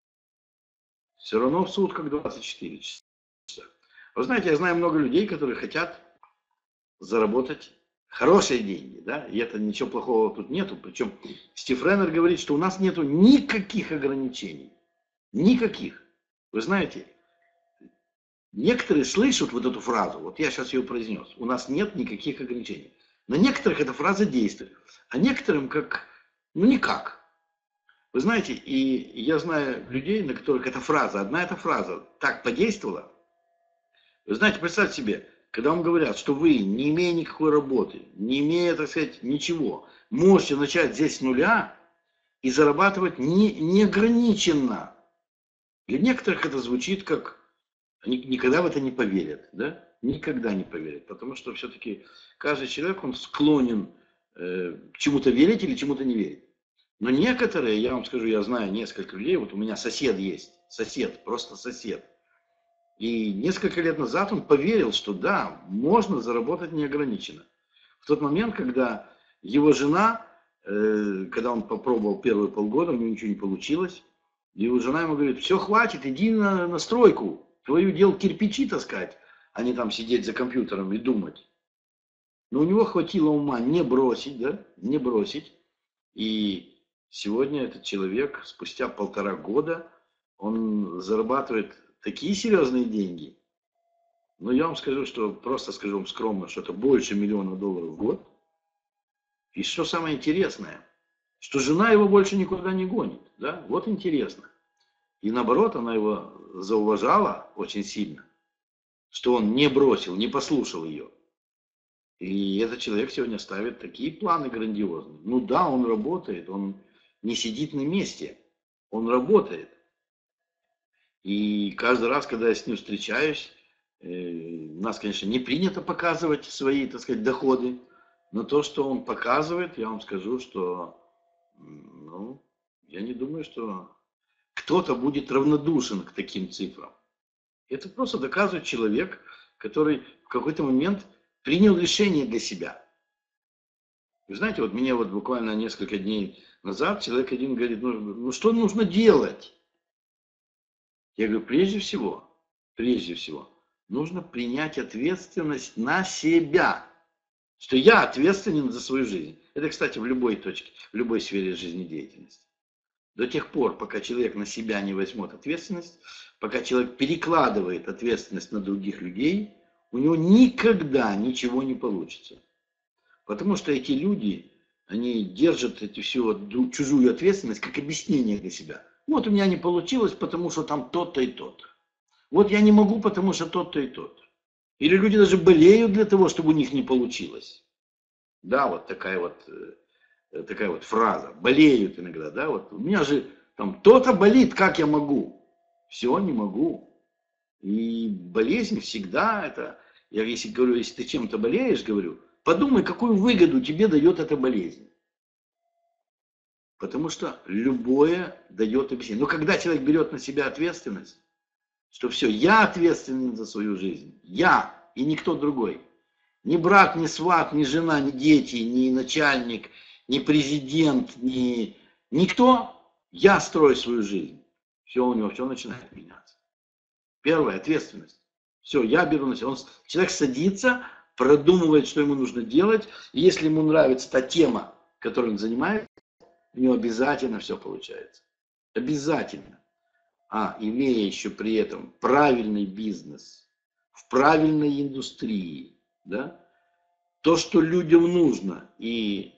Все равно в сутках двадцать четыре часа. Вы знаете, я знаю много людей, которые хотят заработать хорошие деньги, да, и это ничего плохого тут нету. Причем Стив Реннер говорит, что у нас нету никаких ограничений. Никаких. Вы знаете, некоторые слышат вот эту фразу, вот я сейчас ее произнес, у нас нет никаких ограничений. На некоторых эта фраза действует, а некоторым как, ну никак. Вы знаете, и я знаю людей, на которых эта фраза, одна эта фраза так подействовала. Вы знаете, представьте себе, когда вам говорят, что вы, не имея никакой работы, не имея, так сказать, ничего, можете начать здесь с нуля и зарабатывать не, неограниченно. Для некоторых это звучит как, они никогда в это не поверят, да? Никогда не поверят, потому что все-таки каждый человек, он склонен э, чему-то верить или чему-то не верить. Но некоторые, я вам скажу, я знаю несколько людей, вот у меня сосед есть, сосед, просто сосед. И несколько лет назад он поверил, что да, можно заработать неограниченно. В тот момент, когда его жена, э, когда он попробовал первые полгода, у него ничего не получилось, его жена ему говорит, все, хватит, иди на, на стройку, твое дело кирпичи таскать, а не там сидеть за компьютером и думать. Но у него хватило ума не бросить, да, не бросить. И сегодня этот человек, спустя полтора года, он зарабатывает такие серьезные деньги. Но я вам скажу, что просто скажу вам скромно, что это больше миллиона долларов в год. И что самое интересное, что жена его больше никуда не гонит. Да? Вот интересно. И наоборот, она его зауважала очень сильно, что он не бросил, не послушал ее. И этот человек сегодня ставит такие планы грандиозные. Ну да, он работает, он не сидит на месте, он работает. И каждый раз, когда я с ним встречаюсь, э, у нас, конечно, не принято показывать свои, так сказать, доходы, но то, что он показывает, я вам скажу, что, ну, я не думаю, что кто-то будет равнодушен к таким цифрам. Это просто доказывает человек, который в какой-то момент принял решение для себя. Вы знаете, вот мне вот буквально несколько дней назад человек один говорит, ну, ну что нужно делать? Я говорю, прежде всего, прежде всего, нужно принять ответственность на себя. Что я ответственен за свою жизнь. Это, кстати, в любой точке, в любой сфере жизнедеятельности. До тех пор, пока человек на себя не возьмет ответственность, пока человек перекладывает ответственность на других людей, у него никогда ничего не получится. Потому что эти люди, они держат эту всю чужую ответственность как объяснение для себя. Вот у меня не получилось, потому что там тот-то и тот. Вот я не могу, потому что тот-то и тот. Или люди даже болеют для того, чтобы у них не получилось. Да, вот такая вот, э, такая вот фраза. Болеют иногда, да, вот у меня же там то-то болит, как я могу? Все, не могу. И болезнь всегда это, я если говорю, если ты чем-то болеешь, говорю, подумай, какую выгоду тебе дает эта болезнь. Потому что любое дает объяснение. Но когда человек берет на себя ответственность, что все, я ответственен за свою жизнь, я и никто другой. Ни брат, ни сват, ни жена, ни дети, ни начальник, ни президент, ни никто. Я строю свою жизнь. Все, у него все начинает меняться. Первое, ответственность. Все, я беру на себя. Он, человек садится, продумывает, что ему нужно делать. И если ему нравится та тема, которой он занимается, у него обязательно все получается. Обязательно. А имея еще при этом правильный бизнес, в правильной индустрии, да, то, что людям нужно, и,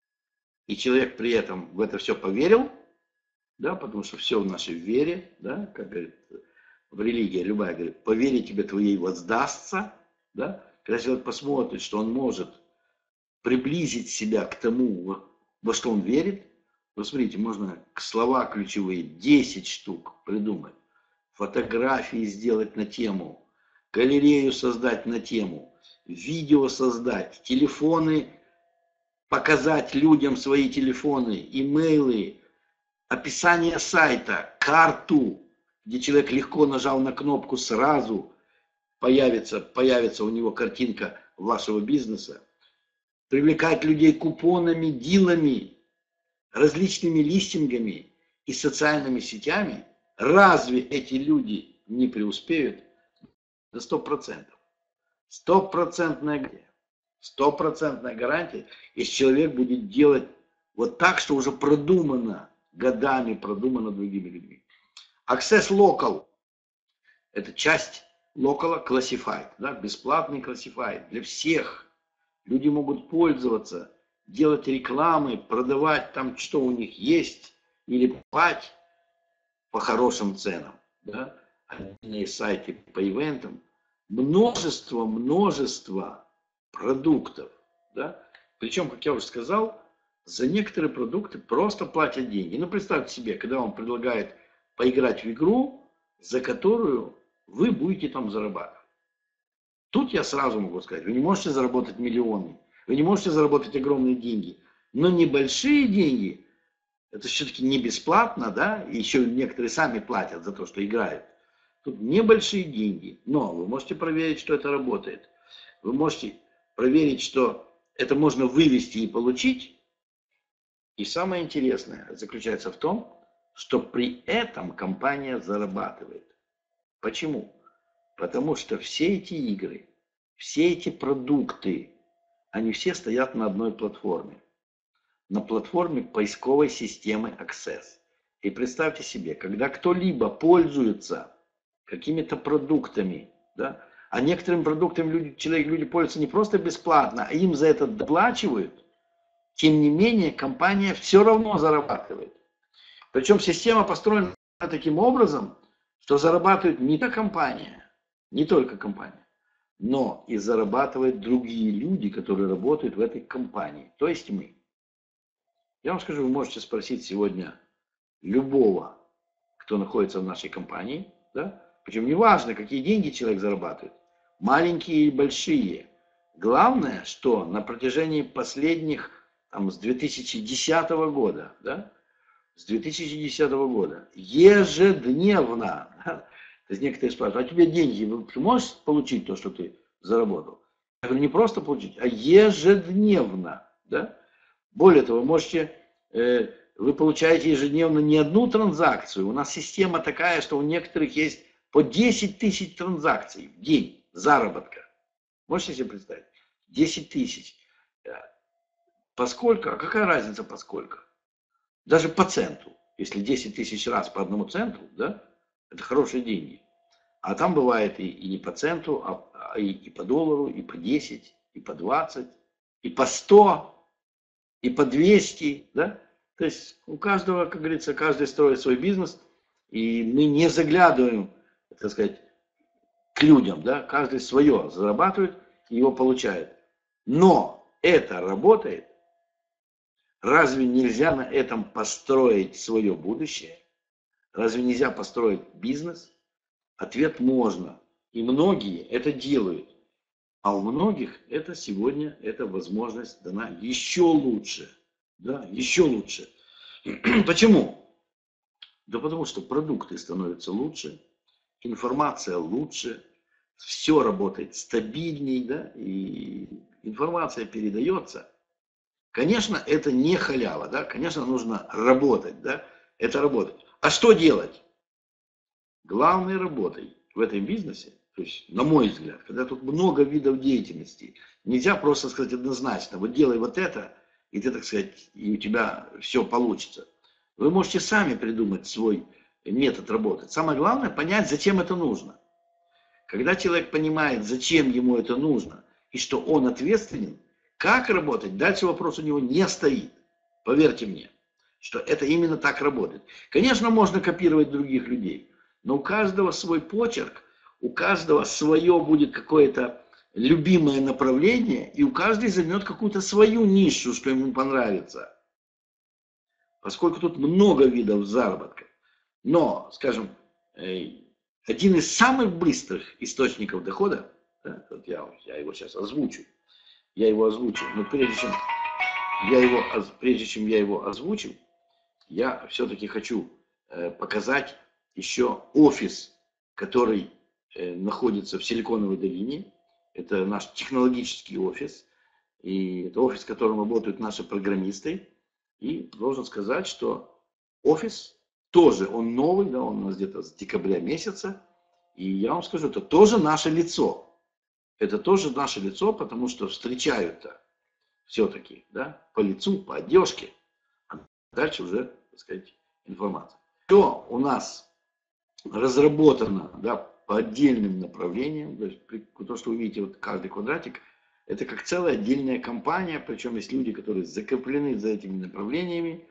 и человек при этом в это все поверил, да, потому что все в нашей вере, да, как говорит в религии любая, говорит, по вере тебе твоей воздастся, да, когда человек посмотрит, что он может приблизить себя к тому, во что он верит, вы смотрите, можно слова ключевые десять штук придумать, фотографии сделать на тему, галерею создать на тему, видео создать, телефоны, показать людям свои телефоны, имейлы, описание сайта, карту, где человек легко нажал на кнопку, сразу появится, появится у него картинка вашего бизнеса, привлекать людей купонами, дилами, различными листингами и социальными сетями. Разве эти люди не преуспеют? За сто процентов. Стопроцентная гарантия. Стопроцентная гарантия, если человек будет делать вот так, что уже продумано, годами продумано другими людьми. Access Local – это часть Local Classified, да, бесплатный Classified для всех. Люди могут пользоваться, делать рекламы, продавать там, что у них есть, или покупать по хорошим ценам. Да? Отдельные сайты по ивентам. Множество, множество продуктов. Да? Причем, как я уже сказал, за некоторые продукты просто платят деньги. Ну, представьте себе, когда вам предлагают поиграть в игру, за которую вы будете там зарабатывать. Тут я сразу могу сказать, вы не можете заработать миллионы, вы не можете заработать огромные деньги, но небольшие деньги, это все-таки не бесплатно, да, и еще некоторые сами платят за то, что играют. Тут небольшие деньги, но вы можете проверить, что это работает. Вы можете проверить, что это можно вывести и получить. И самое интересное заключается в том, что при этом компания зарабатывает. Почему? Потому что все эти игры, все эти продукты, они все стоят на одной платформе. На платформе поисковой системы Access. И представьте себе, когда кто-либо пользуется какими-то продуктами, да, а некоторым продуктам люди, человек, люди пользуются не просто бесплатно, а им за это доплачивают, тем не менее компания все равно зарабатывает. Причем система построена таким образом, что зарабатывает не только компания, не только компания, но и зарабатывают другие люди, которые работают в этой компании, то есть мы. Я вам скажу, вы можете спросить сегодня любого, кто находится в нашей компании, да? Причем не важно, какие деньги человек зарабатывает, маленькие или большие. Главное, что на протяжении последних, там, с две тысячи десятого года, да, с две тысячи десятого года, ежедневно, да, то есть некоторые спрашивают, а тебе деньги, ты можешь получить то, что ты заработал? Я говорю, не просто получить, а ежедневно, да? Более того, вы можете, э, вы получаете ежедневно не одну транзакцию, у нас система такая, что у некоторых есть по десять тысяч транзакций в день заработка. Можете себе представить? десять тысяч. Поскольку? А какая разница поскольку? Даже по центу. Если десять тысяч раз по одному центу, да, это хорошие деньги. А там бывает и, и не по центу, а, а и, и по доллару, и по десять, и по двадцать, и по сто, и по двести, да. То есть у каждого, как говорится, каждый строит свой бизнес, и мы не заглядываем, так сказать, к людям, да, каждый свое зарабатывает и его получает. Но это работает. Разве нельзя на этом построить свое будущее? Разве нельзя построить бизнес? Ответ можно. И многие это делают. А у многих это сегодня, эта возможность дана еще лучше. Да, еще лучше. Почему? Да потому что продукты становятся лучше, информация лучше, все работает стабильней, да, и информация передается. Конечно, это не халява, да, конечно, нужно работать, да, это работать. А что делать? Главной работой в этом бизнесе, то есть, на мой взгляд, когда тут много видов деятельности, нельзя просто сказать однозначно, вот делай вот это, и ты, так сказать, и у тебя все получится. Вы можете сами придумать свой метод работы. Самое главное понять, зачем это нужно. Когда человек понимает, зачем ему это нужно, и что он ответственен, как работать, дальше вопрос у него не стоит. Поверьте мне, что это именно так работает. Конечно, можно копировать других людей, но у каждого свой почерк, у каждого свое будет какое-то любимое направление, и у каждого займет какую-то свою нишу, что ему понравится. Поскольку тут много видов заработка. Но, скажем, один из самых быстрых источников дохода, да, вот я, я его сейчас озвучу, я его озвучу, но прежде чем я его, прежде чем я его озвучу, я все-таки хочу показать еще офис, который находится в Силиконовой долине. Это наш технологический офис, и это офис, в котором работают наши программисты. И должен сказать, что офис тоже, он новый, да, он у нас где-то с декабря месяца. И я вам скажу, это тоже наше лицо. Это тоже наше лицо, потому что встречают-то все-таки, да, по лицу, по одежке. А дальше уже, так сказать, информация. Все у нас разработано, да, по отдельным направлениям. То есть, то, что вы видите, вот каждый квадратик, это как целая отдельная компания, причем есть люди, которые закреплены за этими направлениями,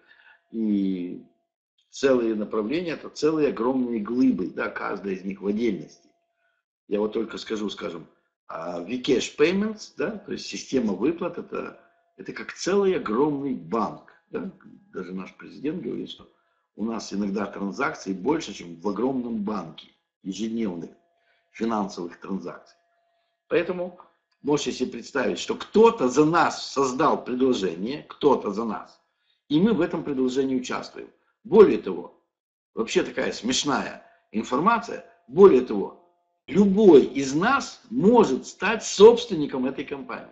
и целые направления, это целые огромные глыбы, да, каждая из них в отдельности. Я вот только скажу, скажем, Vcash Payments, да, то есть система выплат, это, это как целый огромный банк. Да? Даже наш президент говорит, что у нас иногда транзакций больше, чем в огромном банке, ежедневных финансовых транзакций. Поэтому можете себе представить, что кто-то за нас создал предложение, кто-то за нас, и мы в этом предложении участвуем. Более того, вообще такая смешная информация, более того, любой из нас может стать собственником этой компании.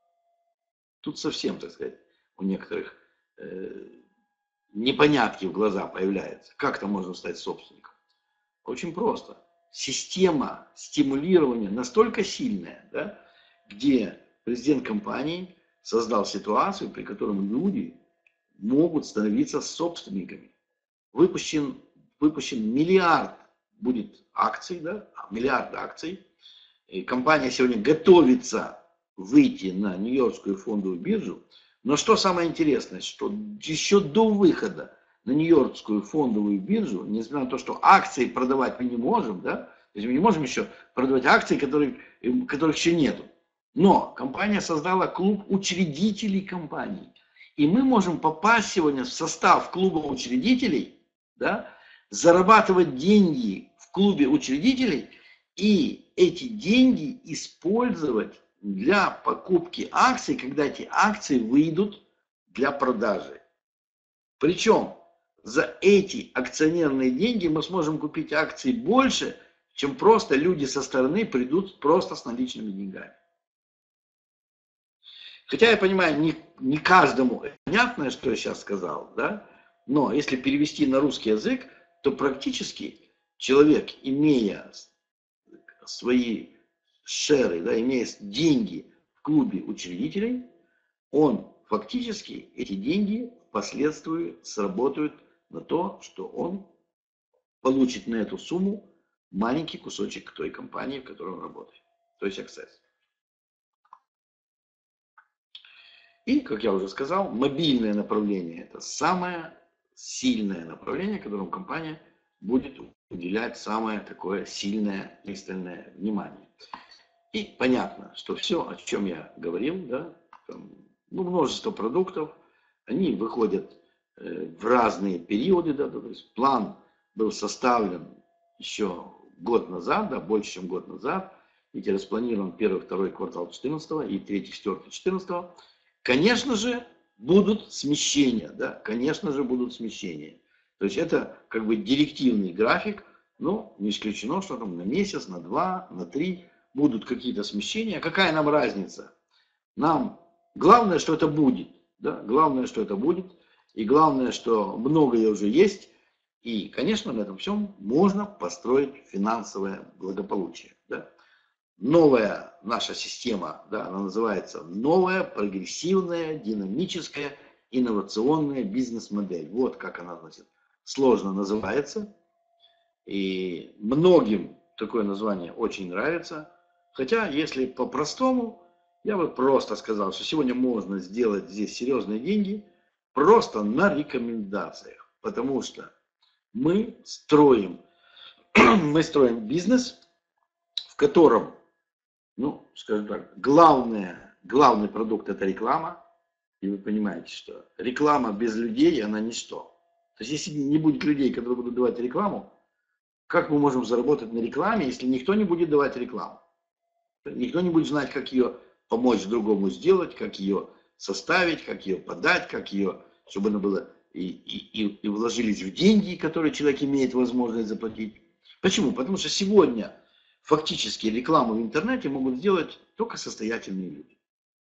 Тут совсем, так сказать, у некоторых э, непонятки в глаза появляются. Как это можно стать собственником? Очень просто. Система стимулирования настолько сильная, да, где президент компании создал ситуацию, при которой люди могут становиться собственниками. Выпущен, выпущен миллиард будет акций, да, миллиард акций. И компания сегодня готовится выйти на Нью-Йоркскую фондовую биржу. Но что самое интересное, что еще до выхода на Нью-Йоркскую фондовую биржу, несмотря на то, что акции продавать мы не можем, да, то есть мы не можем еще продавать акции, которых, которых еще нету. Но компания создала клуб учредителей компании. И мы можем попасть сегодня в состав клуба учредителей, да, зарабатывать деньги в клубе учредителей и эти деньги использовать для покупки акций, когда эти акции выйдут для продажи. Причем за эти акционерные деньги мы сможем купить акции больше, чем просто люди со стороны придут просто с наличными деньгами. Хотя я понимаю, не, не каждому понятно, что я сейчас сказал, да? Но если перевести на русский язык, то практически человек, имея свои шеры, да, имея деньги в клубе учредителей, он фактически эти деньги впоследствии сработают на то, что он получит на эту сумму маленький кусочек той компании, в которой он работает, то есть Access. И, как я уже сказал, мобильное направление – это самое сильное направление, которым компания будет уделять самое такое сильное, пристальное внимание. И понятно, что все, о чем я говорил, да, там, ну, множество продуктов, они выходят э, в разные периоды, да, то есть план был составлен еще год назад, да, больше, чем год назад, ведь распланирован первый, второй квартал четырнадцатого и третий, четвертый, четырнадцатого. Конечно же, будут смещения, да, конечно же, будут смещения. То есть это как бы директивный график, но не исключено, что там на месяц, на два, на три будут какие-то смещения. Какая нам разница? Нам главное, что это будет. Да? Главное, что это будет. И главное, что многое уже есть. И, конечно, на этом всем можно построить финансовое благополучие. Да? Новая наша система, да, она называется новая, прогрессивная, динамическая, инновационная бизнес-модель. Вот как она, значит, сложно называется. И многим такое название очень нравится. Хотя, если по-простому, я бы просто сказал, что сегодня можно сделать здесь серьезные деньги просто на рекомендациях. Потому что мы строим, мы строим бизнес, в котором, ну, скажем так, главное, главный продукт – это реклама. И вы понимаете, что реклама без людей, она ничто. То есть, если не будет людей, которые будут давать рекламу, как мы можем заработать на рекламе, если никто не будет давать рекламу? Никто не будет знать, как ее помочь другому сделать, как ее составить, как ее подать, как ее, чтобы она была и, и, и вложились в деньги, которые человек имеет возможность заплатить. Почему? Потому что сегодня фактически рекламу в интернете могут сделать только состоятельные люди.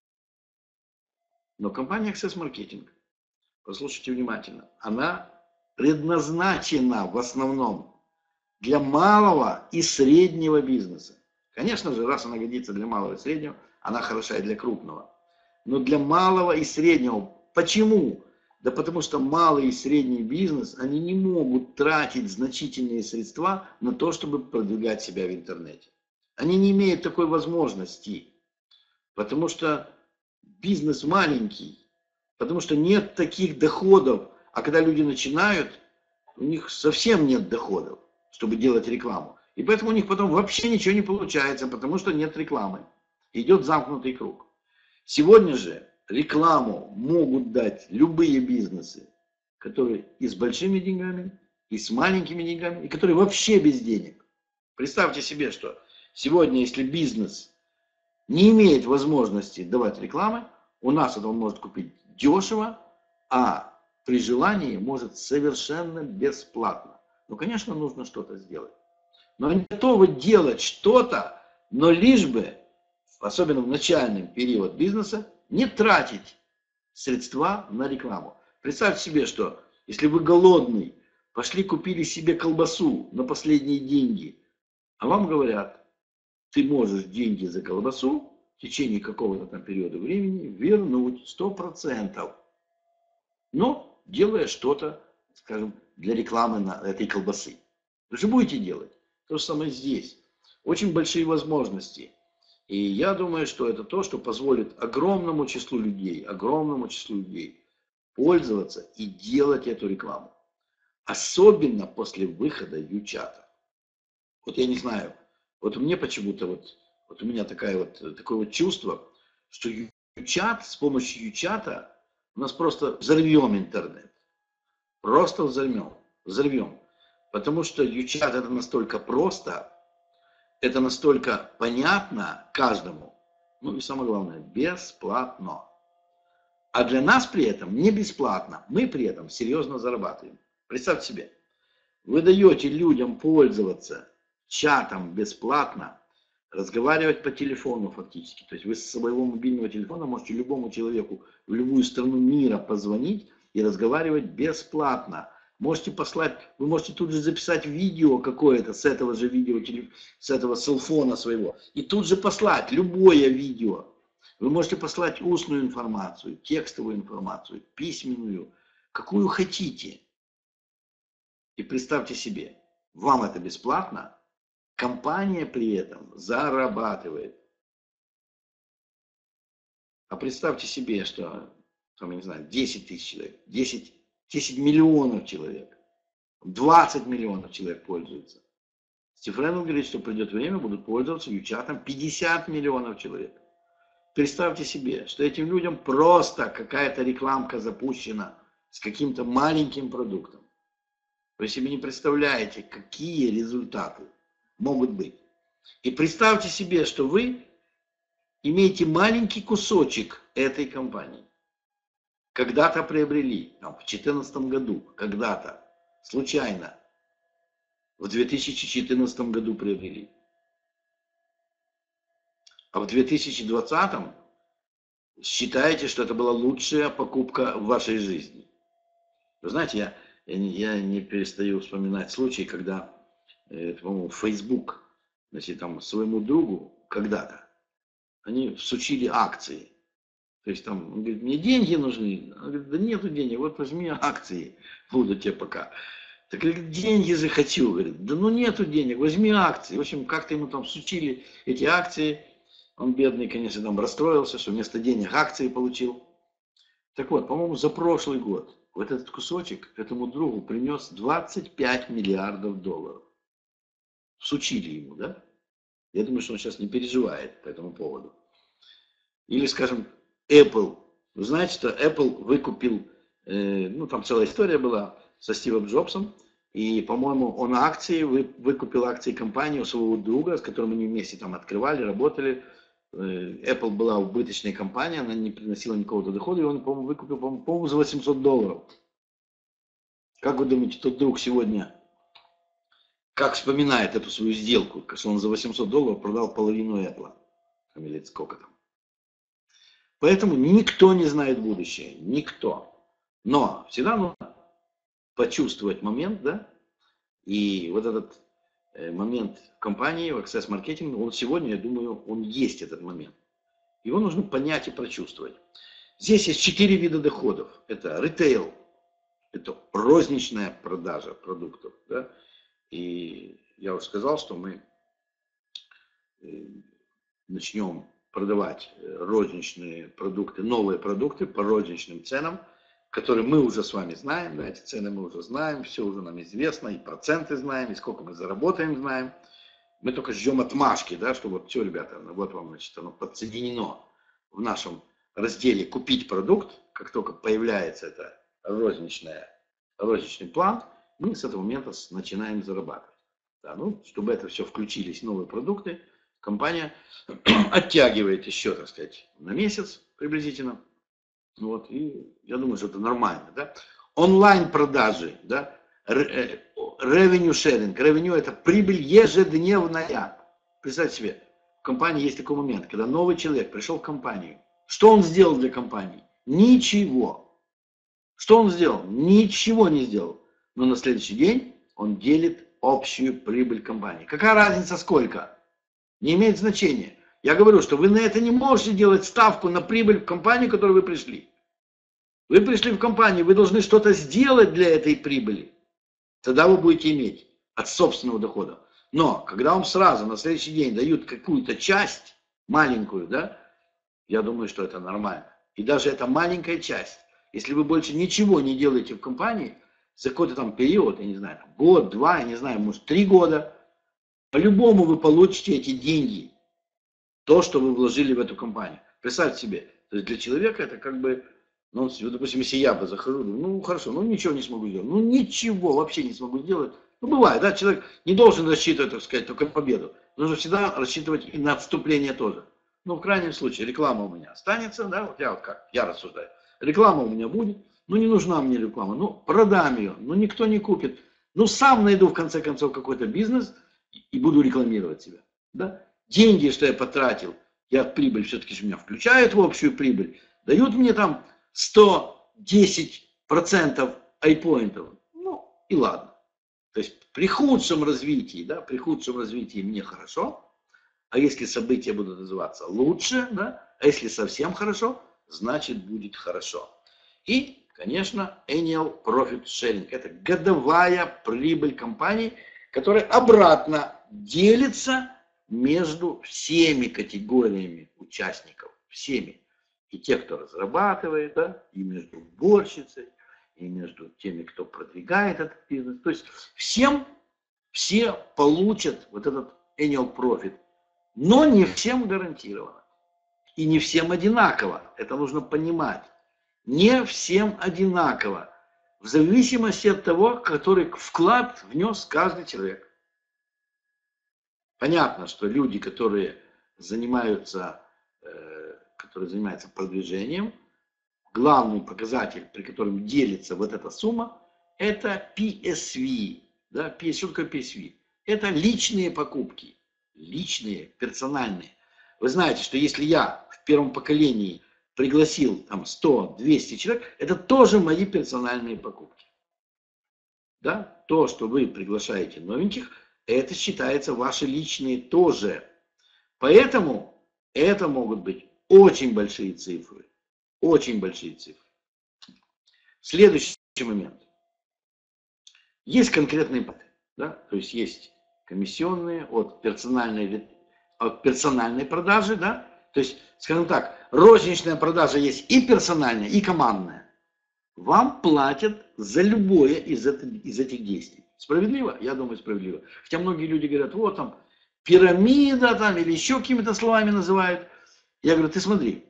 Но компания Access Marketing, послушайте внимательно, она предназначена в основном для малого и среднего бизнеса. Конечно же, раз она годится для малого и среднего, она хороша и для крупного. Но для малого и среднего. Почему? Да потому что малый и средний бизнес, они не могут тратить значительные средства на то, чтобы продвигать себя в интернете. Они не имеют такой возможности. Потому что бизнес маленький. Потому что нет таких доходов. А когда люди начинают, у них совсем нет доходов, чтобы делать рекламу. И поэтому у них потом вообще ничего не получается, потому что нет рекламы. Идет замкнутый круг. Сегодня же рекламу могут дать любые бизнесы, которые и с большими деньгами, и с маленькими деньгами, и которые вообще без денег. Представьте себе, что сегодня, если бизнес не имеет возможности давать рекламы, у нас это он может купить дешево, а при желании может совершенно бесплатно. Ну, конечно, нужно что-то сделать. Но они готовы делать что-то, но лишь бы, особенно в начальный период бизнеса, не тратить средства на рекламу. Представьте себе, что если вы голодный, пошли купили себе колбасу на последние деньги, а вам говорят, ты можешь деньги за колбасу в течение какого-то там периода времени вернуть сто процентов. Но делая что-то, скажем, для рекламы на этой колбасы. Вы же будете делать. То же самое здесь. Очень большие возможности. И я думаю, что это то, что позволит огромному числу людей, огромному числу людей пользоваться и делать эту рекламу. Особенно после выхода ю-чата. Вот я не знаю, вот мне почему-то вот, вот у меня такая вот, такое вот чувство, что ю-чат, с помощью ю-чата у нас просто взорвем интернет. Просто взорвем. Взорвем. Потому что ю-чат это настолько просто, это настолько понятно каждому, ну и самое главное, бесплатно. А для нас при этом не бесплатно, мы при этом серьезно зарабатываем. Представьте себе, вы даете людям пользоваться чатом бесплатно, разговаривать по телефону фактически. То есть вы с своего мобильного телефона можете любому человеку в любую страну мира позвонить и разговаривать бесплатно. Можете послать, вы можете тут же записать видео какое-то с этого же видео, с этого селфона своего. И тут же послать любое видео. Вы можете послать устную информацию, текстовую информацию, письменную, какую хотите. И представьте себе, вам это бесплатно, компания при этом зарабатывает. А представьте себе, что, там, я не знаю, десять тысяч человек, десять, десять миллионов человек двадцать миллионов человек пользуются. Стив Реннелл говорит, что придет время, будут пользоваться Ючатом пятьдесят миллионов человек. Представьте себе, что этим людям просто какая-то рекламка запущена с каким-то маленьким продуктом. Вы себе не представляете, какие результаты могут быть. И представьте себе, что вы имеете маленький кусочек этой компании. Когда-то приобрели, там, в две тысячи четырнадцатом году, когда-то, случайно, в две тысячи четырнадцатом году приобрели. А в две тысячи двадцатом считаете, что это была лучшая покупка в вашей жизни. Вы знаете, я, я, не, я не перестаю вспоминать случаи, когда, э, по-моему, Facebook, значит, там, своему другу когда-то, они всучили акции. То есть там, он говорит, мне деньги нужны. Он говорит, да нету денег, вот возьми акции, буду тебе пока. Так говорит, деньги же хочу. Говорит, да ну нету денег, возьми акции. В общем, как-то ему там всучили эти акции. Он бедный, конечно, там расстроился, что вместо денег акции получил. Так вот, по-моему, за прошлый год вот этот кусочек этому другу принес двадцать пять миллиардов долларов. Всучили ему, да? Я думаю, что он сейчас не переживает по этому поводу. Или, скажем, Apple. Вы знаете, что Apple выкупил, э, ну там целая история была со Стивом Джобсом. И, по-моему, он акции, вы, выкупил акции компании у своего друга, с которым они вместе там открывали, работали. Apple была убыточная компания, она не приносила никакого дохода, и он, по-моему, выкупил, по-моему, за восемьсот долларов. Как вы думаете, тот друг сегодня, как вспоминает эту свою сделку, что он за восемьсот долларов продал половину Apple? Или сколько там? Поэтому никто не знает будущее, никто. Но всегда нужно почувствовать момент, да, и вот этот момент компании в Access Marketing, он сегодня, я думаю, он есть этот момент. Его нужно понять и прочувствовать. Здесь есть четыре вида доходов. Это ритейл, это розничная продажа продуктов. Да? И я уже сказал, что мы начнем продавать розничные продукты, новые продукты по розничным ценам, которые мы уже с вами знаем, да, эти цены мы уже знаем, все уже нам известно, и проценты знаем, и сколько мы заработаем знаем. Мы только ждем отмашки, да, что вот все, ребята, вот вам, значит, оно подсоединено в нашем разделе «Купить продукт». Как только появляется это розничное, розничный план, мы с этого момента начинаем зарабатывать. Да, ну, чтобы это все включились новые продукты, компания оттягивает еще, так сказать, на месяц приблизительно. Вот, и я думаю, что это нормально. Да? Онлайн-продажи, да? Revenue sharing. Revenue – это прибыль ежедневная. Представьте себе, в компании есть такой момент, когда новый человек пришел в компанию. Что он сделал для компании? Ничего. Что он сделал? Ничего не сделал. Но на следующий день он делит общую прибыль компании. Какая разница сколько? Не имеет значения. Я говорю, что вы на это не можете делать ставку на прибыль в компанию, в которую вы пришли. Вы пришли в компанию, вы должны что-то сделать для этой прибыли. Тогда вы будете иметь от собственного дохода. Но, когда вам сразу на следующий день дают какую-то часть, маленькую, да, я думаю, что это нормально. И даже эта маленькая часть, если вы больше ничего не делаете в компании, за какой-то там период, я не знаю, год, два, я не знаю, может, три года, по-любому вы получите эти деньги. То, что вы вложили в эту компанию. Представьте себе, то есть для человека это как бы, ну, допустим, если я бы захожу, ну, хорошо, ну, ничего не смогу сделать. Ну, ничего вообще не смогу сделать. Ну, бывает, да, человек не должен рассчитывать, так сказать, только победу. Нужно всегда рассчитывать и на отступление тоже. Ну, в крайнем случае, реклама у меня останется, да, вот я вот как, я рассуждаю. Реклама у меня будет, ну, не нужна мне реклама, ну, продам ее, ну, никто не купит. Ну, сам найду, в конце концов, какой-то бизнес и буду рекламировать себя, да. Деньги, что я потратил, я прибыль все-таки же меня включают в общую прибыль, дают мне там сто десять процентов айпоинтов, ну и ладно. То есть при худшем развитии, да, при худшем развитии мне хорошо, а если события будут называться лучше, да, а если совсем хорошо, значит будет хорошо. И, конечно, annual profit sharing, это годовая прибыль компании, которая обратно делится между всеми категориями участников, всеми. И те, кто разрабатывает, да, и между уборщицей, и между теми, кто продвигает этот бизнес. То есть всем, все получат вот этот annual profit, но не всем гарантированно. И не всем одинаково. Это нужно понимать. Не всем одинаково. В зависимости от того, который вклад внес каждый человек. Понятно, что люди, которые занимаются, э, которые занимаются продвижением, главный показатель, при котором делится вот эта сумма, это пи эс ви. Да? Что такое пи эс ви? Это личные покупки. Личные, персональные. Вы знаете, что если я в первом поколении пригласил там сто-двести человек, это тоже мои персональные покупки. Да? То, что вы приглашаете новеньких, это считается ваши личные тоже. Поэтому это могут быть очень большие цифры. Очень большие цифры. Следующий момент. Есть конкретные платы. Да? То есть есть комиссионные от персональной, от персональной продажи. Да? То есть, скажем так, розничная продажа есть и персональная, и командная. Вам платят за любое из, это, из этих действий. Справедливо? Я думаю, справедливо. Хотя многие люди говорят, вот там пирамида там, или еще какими-то словами называют. Я говорю, ты смотри,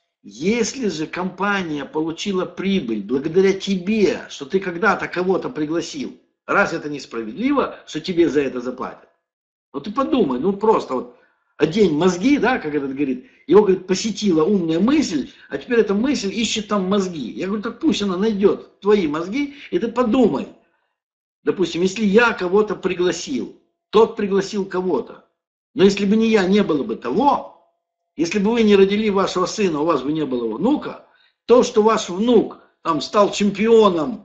если же компания получила прибыль благодаря тебе, что ты когда-то кого-то пригласил, раз это несправедливо, что тебе за это заплатят? Ну ты подумай, ну просто вот одень мозги, да, как этот говорит, его, говорит, посетила умная мысль, а теперь эта мысль ищет там мозги. Я говорю, так пусть она найдет твои мозги, и ты подумай. Допустим, если я кого-то пригласил, тот пригласил кого-то, но если бы не я, не было бы того, если бы вы не родили вашего сына, у вас бы не было внука, то, что ваш внук там стал чемпионом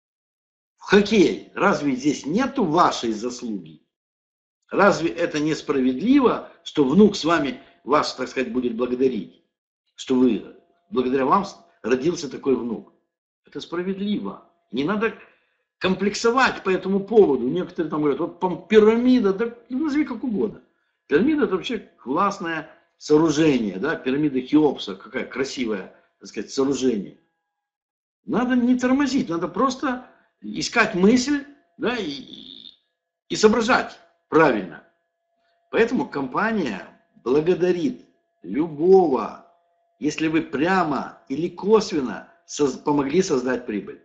в хоккее, разве здесь нету вашей заслуги? Разве это несправедливо, что внук с вами вас, так сказать, будет благодарить? Что вы, благодаря вам родился такой внук. Это справедливо. Не надо комплексовать по этому поводу. Некоторые там говорят, вот там пирамида, да назови как угодно. Пирамида это вообще классное сооружение, да, пирамида Хеопса, какая красивое, так сказать, сооружение. Надо не тормозить, надо просто искать мысль, да, и, и соображать правильно. Поэтому компания благодарит любого, если вы прямо или косвенно соз- помогли создать прибыль.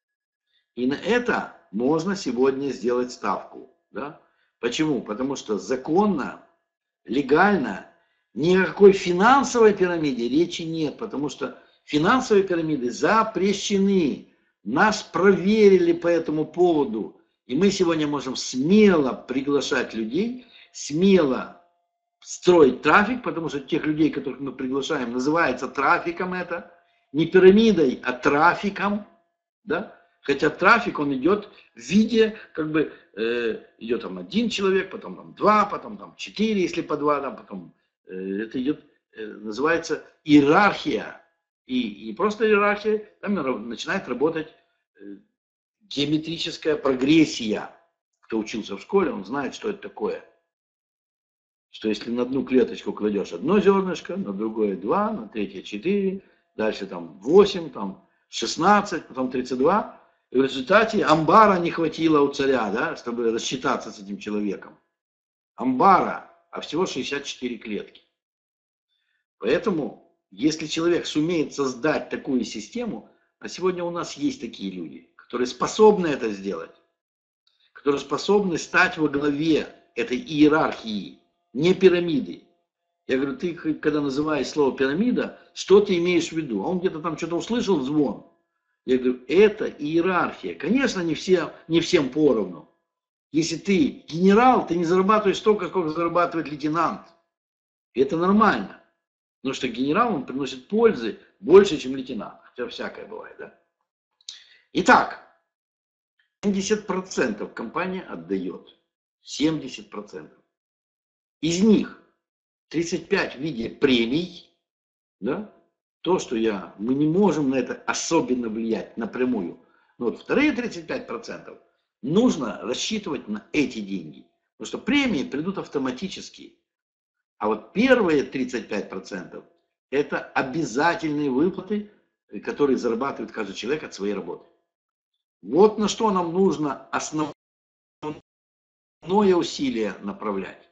И на это можно сегодня сделать ставку. Да? Почему? Потому что законно, легально, ни о какой финансовой пирамиде речи нет. Потому что финансовые пирамиды запрещены. Нас проверили по этому поводу. И мы сегодня можем смело приглашать людей, смело строить трафик, потому что тех людей, которых мы приглашаем, называется трафиком это. Не пирамидой, а трафиком. Да? Хотя трафик, он идет в виде, как бы, э, идет там один человек, потом там два, потом там четыре, если по два, там, потом э, это идет, э, называется иерархия. И, и просто иерархия, там начинает работать э, геометрическая прогрессия. Кто учился в школе, он знает, что это такое. Что если на одну клеточку кладешь одно зернышко, на другое два, на третье четыре, дальше там восемь, там шестнадцать, потом тридцать два. И в результате амбара не хватило у царя, да, чтобы рассчитаться с этим человеком. Амбара, а всего шестьдесят четыре клетки. Поэтому, если человек сумеет создать такую систему, а сегодня у нас есть такие люди, которые способны это сделать, которые способны стать во главе этой иерархии, не пирамиды. Я говорю, ты когда называешь слово пирамида, что ты имеешь в виду? А он где-то там что-то услышал, звон. Я говорю, это иерархия. Конечно, не, все, не всем поровну. Если ты генерал, ты не зарабатываешь столько, сколько зарабатывает лейтенант. И это нормально. Потому что генерал, он приносит пользы больше, чем лейтенант. Хотя всякое бывает, да? Итак, семьдесят процентов компания отдает. семьдесят процентов. Из них тридцать пять процентов в виде премий, да? То, что я, мы не можем на это особенно влиять напрямую. Но вот вторые тридцать пять процентов нужно рассчитывать на эти деньги. Потому что премии придут автоматически. А вот первые тридцать пять процентов это обязательные выплаты, которые зарабатывает каждый человек от своей работы. Вот на что нам нужно основное усилие направлять.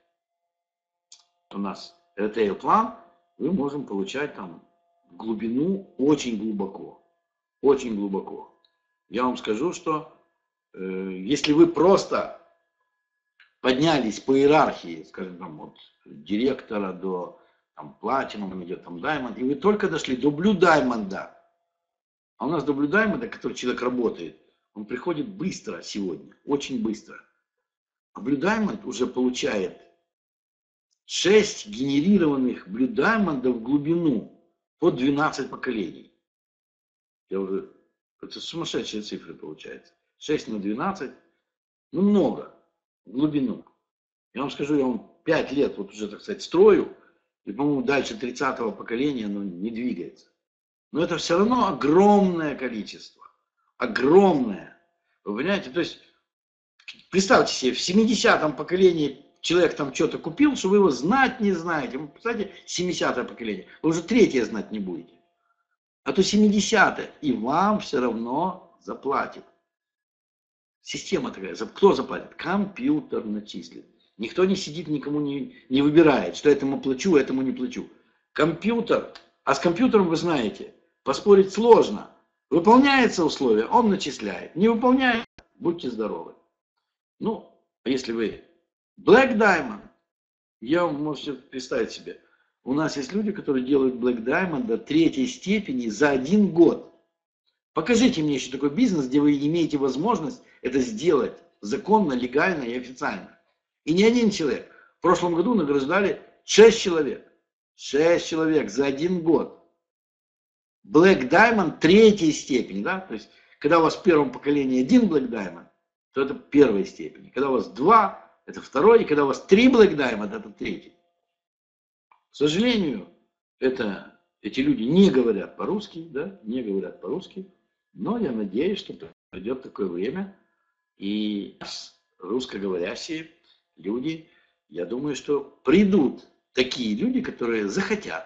У нас ритейл-план, мы можем получать там в глубину очень глубоко. Очень глубоко. Я вам скажу, что э, если вы просто поднялись по иерархии, скажем, там, от директора до там, платинум, идет там даймонд, и вы только дошли до блю даймонда, а у нас до блю даймонда, который человек работает, он приходит быстро сегодня, очень быстро. А блю даймонд уже получает шесть генерированных блю даймондов в глубину по двенадцать поколений. Я уже, это сумасшедшие цифры получается. шесть на двенадцать, ну много, в глубину. Я вам скажу, я вам пять лет вот уже, так сказать, строю, и, по-моему, дальше тридцатого поколения оно не двигается. Но это все равно огромное количество. Огромное. Вы понимаете? То есть, представьте себе, в семидесятом поколении человек там что-то купил, что вы его знать не знаете. Вы представляете, семидесятое поколение. Вы уже третье знать не будете. А то семидесятое. И вам все равно заплатит. Система такая. Кто заплатит? Компьютер начислит. Никто не сидит, никому не, не выбирает, что этому плачу, этому не плачу. Компьютер, а с компьютером вы знаете, поспорить сложно. Выполняется условие, он начисляет. Не выполняет, будьте здоровы. Ну, а если вы Black Diamond, я вам можете представить себе, у нас есть люди, которые делают Black Diamond до третьей степени за один год. Покажите мне еще такой бизнес, где вы имеете возможность это сделать законно, легально и официально. И не один человек. В прошлом году награждали шесть человек. шесть человек за один год. Black Diamond третьей степени. Да? То есть, когда у вас в первом поколении один Black Diamond, то это первой степени. Когда у вас два, это второй. И когда у вас три Black Diamond, это третий. К сожалению, это, эти люди не говорят по-русски. Да? Не говорят по-русски. Но я надеюсь, что придет такое время. И русскоговорящие люди, я думаю, что придут такие люди, которые захотят.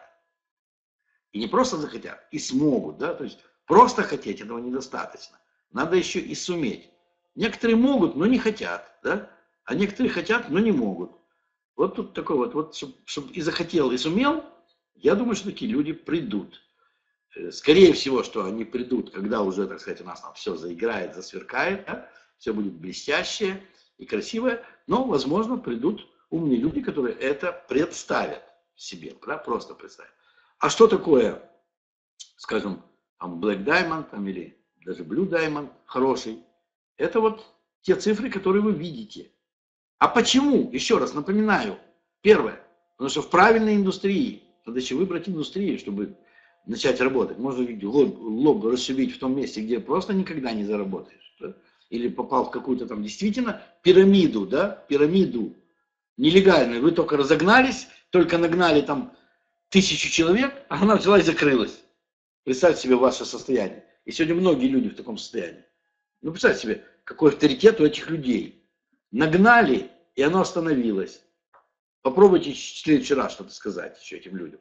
И не просто захотят, и смогут. Да? То есть просто хотеть этого недостаточно. Надо еще и суметь. Некоторые могут, но не хотят. Да? А некоторые хотят, но не могут. Вот тут такой вот, вот чтобы чтоб и захотел, и сумел, я думаю, что такие люди придут. Скорее всего, что они придут, когда уже, так сказать, у нас там все заиграет, засверкает, да? Все будет блестящее и красивое, но, возможно, придут умные люди, которые это представят себе, да? Просто представят. А что такое, скажем, там Black Diamond там, или даже Blue Diamond хороший? Это вот те цифры, которые вы видите. А почему? Еще раз напоминаю. Первое, потому что в правильной индустрии, надо еще выбрать индустрию, чтобы начать работать. Можно лоб, лоб расшибить в том месте, где просто никогда не заработаешь. Да? Или попал в какую-то там действительно пирамиду, да, пирамиду нелегальную. Вы только разогнались, только нагнали там тысячу человек, а она взяла и закрылась. Представьте себе ваше состояние. И сегодня многие люди в таком состоянии. Ну, представьте себе, какой авторитет у этих людей. Нагнали, и оно остановилось. Попробуйте в следующий раз что-то сказать еще этим людям.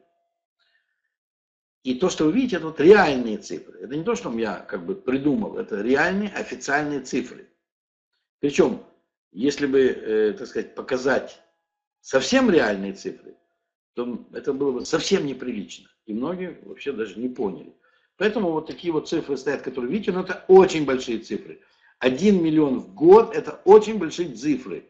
И то, что вы видите, это вот реальные цифры. Это не то, что я как бы придумал, это реальные официальные цифры. Причем, если бы, э, так сказать, показать совсем реальные цифры, то это было бы совсем неприлично. И многие вообще даже не поняли. Поэтому вот такие вот цифры стоят, которые видите, но это очень большие цифры. Один миллион в год – это очень большие цифры.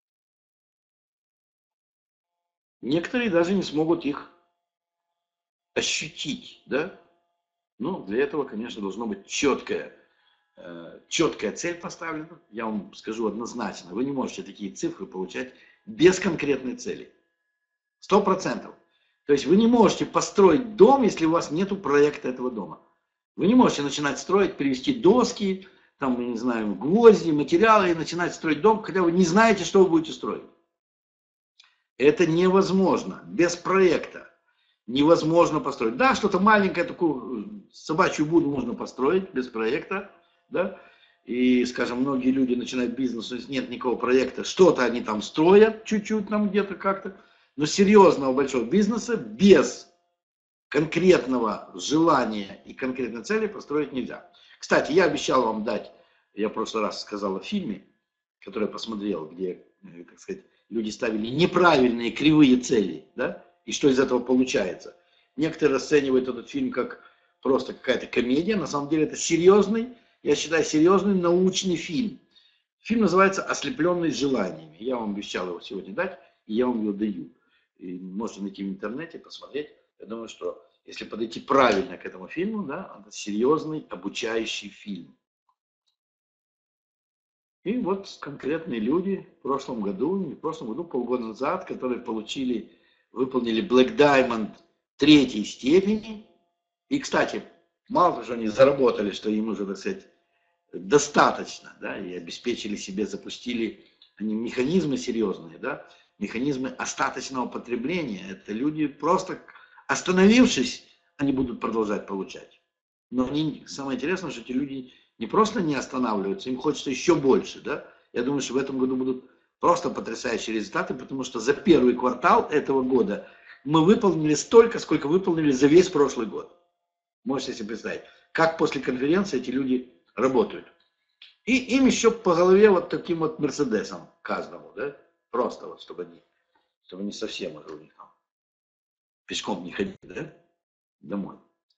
Некоторые даже не смогут их ощутить, да? Ну, для этого, конечно, должна быть четкая, э, четкая цель поставлена. Я вам скажу однозначно, вы не можете такие цифры получать без конкретной цели. Сто процентов. То есть вы не можете построить дом, если у вас нет проекта этого дома. Вы не можете начинать строить, привезти доски, там, я не знаю, гвозди, материалы и начинать строить дом, хотя вы не знаете, что вы будете строить. Это невозможно без проекта. Невозможно построить. Да, что-то маленькое, такую собачью буду можно построить без проекта, да, и, скажем, многие люди начинают бизнес, то есть нет никакого проекта, что-то они там строят, чуть-чуть там где-то как-то, но серьезного большого бизнеса без конкретного желания и конкретной цели построить нельзя. Кстати, я обещал вам дать Я в прошлый раз сказал о фильме, который я посмотрел, где, так сказать, люди ставили неправильные кривые цели, да, и что из этого получается. Некоторые расценивают этот фильм как просто какая-то комедия, на самом деле это серьезный, я считаю, серьезный научный фильм. Фильм называется «Ослепленный желаниями». Я вам обещал его сегодня дать, и я вам его даю. И можете найти в интернете, посмотреть. Я думаю, что если подойти правильно к этому фильму, да, это серьезный обучающий фильм. И вот конкретные люди в прошлом году, не в прошлом году, полгода назад, которые получили, выполнили Black Diamond третьей степени. И, кстати, мало того, что они заработали, что им уже, так сказать, достаточно, да, и обеспечили себе, запустили они механизмы серьезные, да, механизмы остаточного потребления. Это люди просто, остановившись, они будут продолжать получать. Но они, самое интересное, что эти люди не просто не останавливаются, им хочется еще больше, да. Я думаю, что в этом году будут просто потрясающие результаты, потому что за первый квартал этого года мы выполнили столько, сколько выполнили за весь прошлый год. Можете себе представить, как после конференции эти люди работают. И им еще по голове вот таким вот мерседесом каждому, да, просто вот, чтобы они, чтобы они совсем уже у них там пешком не ходили, да, домой.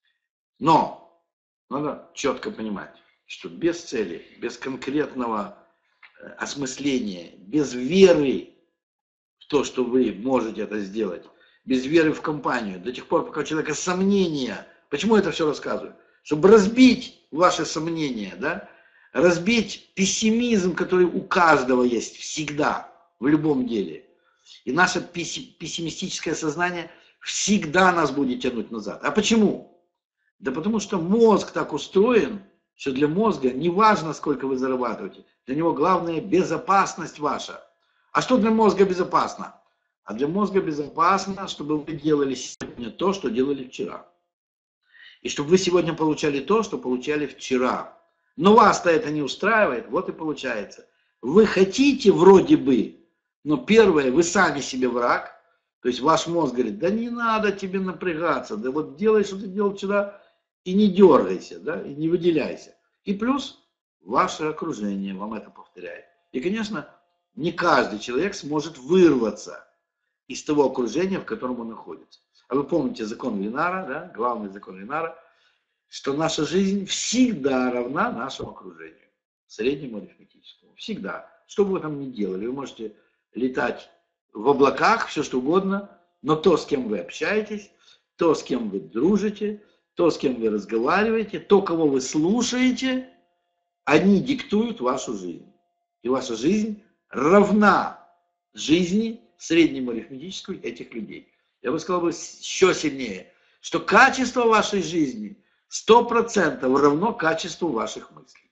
Но надо четко понимать, что без цели, без конкретного осмысления, без веры в то, что вы можете это сделать, без веры в компанию, до тех пор, пока у человека сомнения, почему я это все рассказываю? Чтобы разбить ваши сомнения, да, разбить пессимизм, который у каждого есть всегда, в любом деле. И наше пессимистическое сознание всегда нас будет тянуть назад. А почему? Да потому что мозг так устроен, что для мозга не важно, сколько вы зарабатываете. Для него главное безопасность ваша. А что для мозга безопасно? А для мозга безопасно, чтобы вы делали сегодня то, что делали вчера. И чтобы вы сегодня получали то, что получали вчера. Но вас-то это не устраивает, вот и получается. Вы хотите вроде бы, но первое, вы сами себе враг. То есть ваш мозг говорит, да не надо тебе напрягаться, да вот делай, что ты делал вчера, и не дергайся, да, и не выделяйся. И плюс ваше окружение вам это повторяет. И, конечно, не каждый человек сможет вырваться из того окружения, в котором он находится. А вы помните закон Ленара, да, главный закон Ленара, что наша жизнь всегда равна нашему окружению, среднему арифметическому. Всегда. Что бы вы там ни делали, вы можете летать в облаках, все что угодно, но то, с кем вы общаетесь, то, с кем вы дружите, то, с кем вы разговариваете, то, кого вы слушаете, они диктуют вашу жизнь. И ваша жизнь равна жизни среднему арифметическому этих людей. Я бы сказал бы еще сильнее, что качество вашей жизни сто процентов равно качеству ваших мыслей.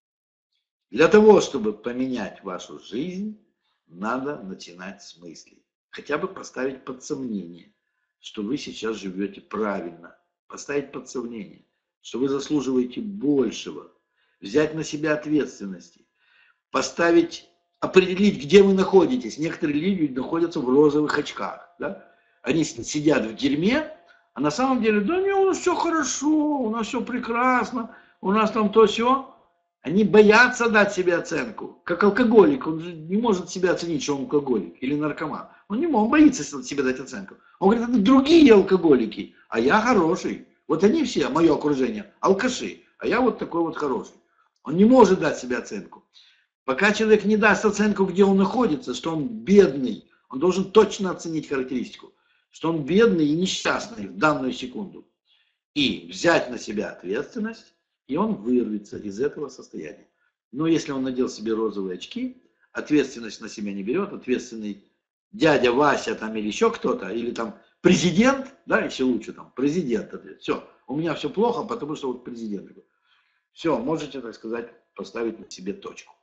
Для того, чтобы поменять вашу жизнь, надо начинать с мыслей. Хотя бы поставить под сомнение, что вы сейчас живете правильно. Поставить под сомнение, что вы заслуживаете большего. Взять на себя ответственности. Поставить, определить, где вы находитесь. Некоторые люди находятся в розовых очках. Да? Они сидят в дерьме, а на самом деле, да не, у нас все хорошо, у нас все прекрасно, у нас там то все. Они боятся дать себе оценку. Как алкоголик, он же не может себя оценить, что он алкоголик или наркоман. Он не может, он боится себе дать оценку. Он говорит, это другие алкоголики, а я хороший. Вот они все, мое окружение, алкаши, а я вот такой вот хороший. Он не может дать себе оценку. Пока человек не даст оценку, где он находится, что он бедный, он должен точно оценить характеристику, что он бедный и несчастный в данную секунду. И взять на себя ответственность, и он вырвется из этого состояния. Но если он надел себе розовые очки, ответственность на себя не берет, ответственный дядя Вася там или еще кто-то, или там президент, да, еще лучше там, президент ответ. Все, у меня все плохо, потому что вот президент. Все, можете, так сказать, поставить на себе точку.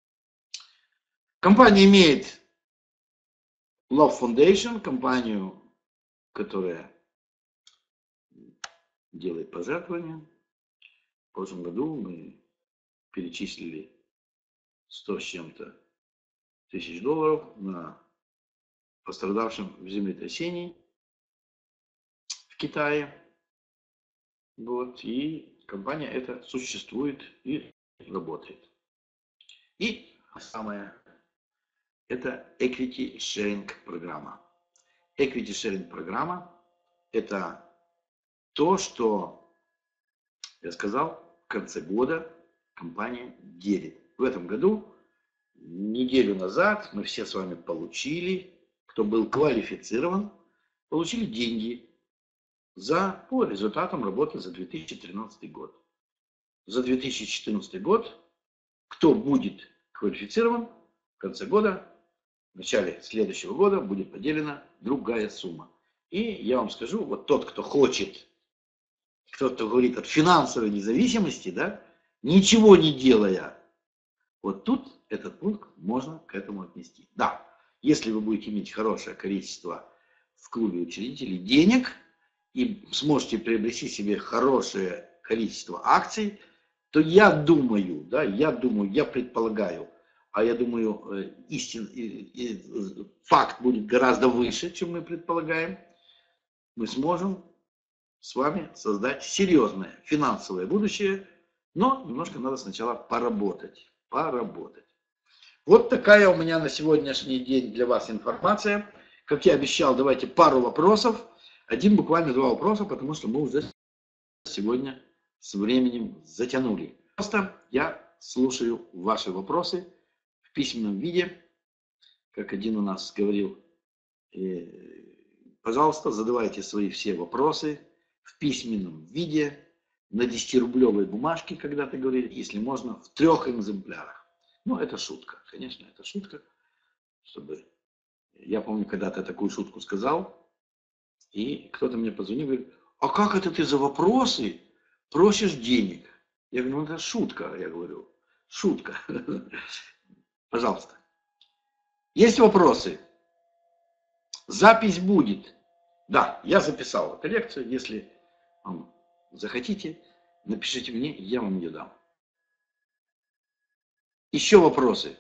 Компания имеет Love Foundation, компанию, которая делает пожертвования. В прошлом году мы перечислили сто с чем-то тысяч долларов на пострадавшем в землетрясении в Китае. Вот, и компания эта существует и работает. И самое, это Equity Sharing программа. Equity Sharing программа – это то, что, я сказал, в конце года компания делит. В этом году, неделю назад, мы все с вами получили, кто был квалифицирован, получили деньги за, по результатам работы за две тысячи тринадцатый год. За две тысячи четырнадцатый год, кто будет квалифицирован, в конце года, в начале следующего года будет поделена другая сумма. И я вам скажу, вот тот, кто хочет, кто-то говорит от финансовой независимости, да, ничего не делая, вот тут этот пункт можно к этому отнести. Да, если вы будете иметь хорошее количество в клубе учредителей денег и сможете приобрести себе хорошее количество акций, то я думаю, да, я думаю, я предполагаю, а я думаю, истин, факт будет гораздо выше, чем мы предполагаем, мы сможем с вами создать серьезное финансовое будущее, но немножко надо сначала поработать, поработать. Вот такая у меня на сегодняшний день для вас информация. Как я обещал, давайте пару вопросов. Один, буквально два вопроса, потому что мы уже сегодня с временем затянули. Просто я слушаю ваши вопросы в письменном виде, как один у нас говорил. Пожалуйста, задавайте свои все вопросы в письменном виде, на десятирублевой бумажке, когда-то говорили, если можно, в трех экземплярах. Ну, это шутка, конечно, это шутка, чтобы... Я помню, когда-то такую шутку сказал, и кто-то мне позвонил, говорит, а как это ты за вопросы просишь денег? Я говорю, ну это шутка, я говорю, шутка. Пожалуйста. Есть вопросы? Запись будет. Да, я записал эту лекцию, если вам захотите, напишите мне, я вам ее дам. Еще вопросы?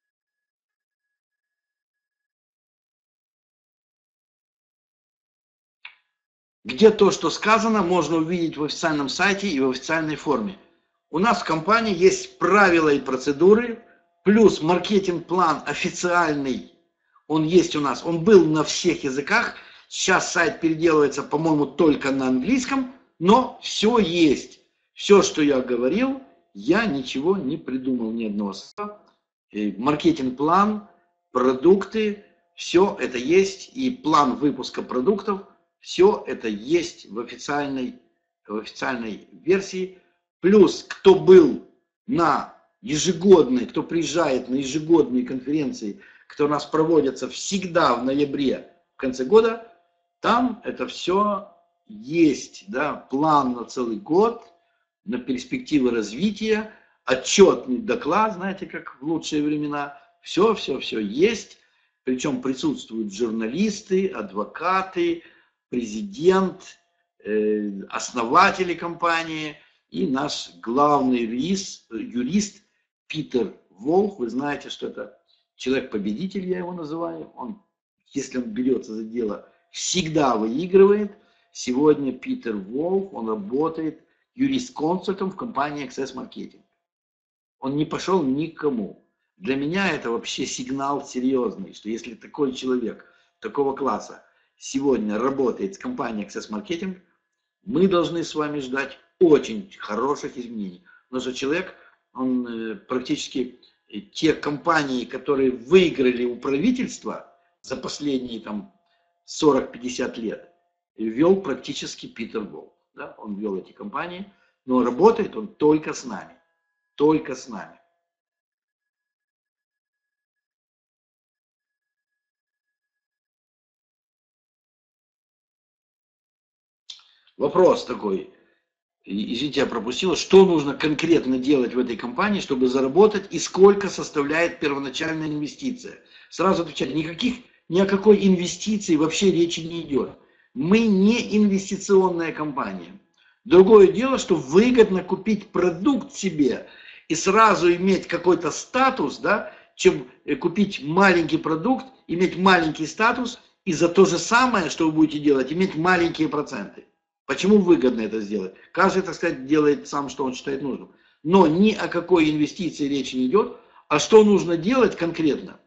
Где то, что сказано, можно увидеть в официальном сайте и в официальной форме. У нас в компании есть правила и процедуры, плюс маркетинг-план официальный, он есть у нас, он был на всех языках, сейчас сайт переделывается, по-моему, только на английском, но все есть. Все, что я говорил, я ничего не придумал, ни одного слова. Маркетинг-план, продукты, все это есть, и план выпуска продуктов, все это есть в официальной, в официальной версии. Плюс, кто был на ежегодной, кто приезжает на ежегодные конференции, которые у нас проводятся всегда в ноябре, в конце года, там это все есть, да, план на целый год, на перспективы развития, отчетный доклад, знаете, как в лучшие времена, все, все, все есть, причем присутствуют журналисты, адвокаты, президент, э, основатели компании и наш главный юрист, юрист Питер Волф. Вы знаете, что это человек-победитель, я его называю. Он, если он берется за дело, всегда выигрывает. Сегодня Питер Волф, он работает юрист-консультом в компании Access Marketing. Он не пошел никому. Для меня это вообще сигнал серьезный, что если такой человек такого класса сегодня работает с компанией Access Marketing, мы должны с вами ждать очень хороших изменений. Потому что человек, он практически те компании, которые выиграли у правительства за последние там сорок-пятьдесят лет, вел практически Питер Волф. Да? Он вел эти компании, но работает он только с нами. Только с нами. Вопрос такой, извините, я пропустил, что нужно конкретно делать в этой компании, чтобы заработать, и сколько составляет первоначальная инвестиция? Сразу отвечать, никаких, ни о какой инвестиции вообще речи не идет. Мы не инвестиционная компания. Другое дело, что выгодно купить продукт себе и сразу иметь какой-то статус, да, чем купить маленький продукт, иметь маленький статус и за то же самое, что вы будете делать, иметь маленькие проценты. Почему выгодно это сделать? Каждый, так сказать, делает сам, что он считает нужным. Но ни о какой инвестиции речи не идет, А что нужно делать конкретно?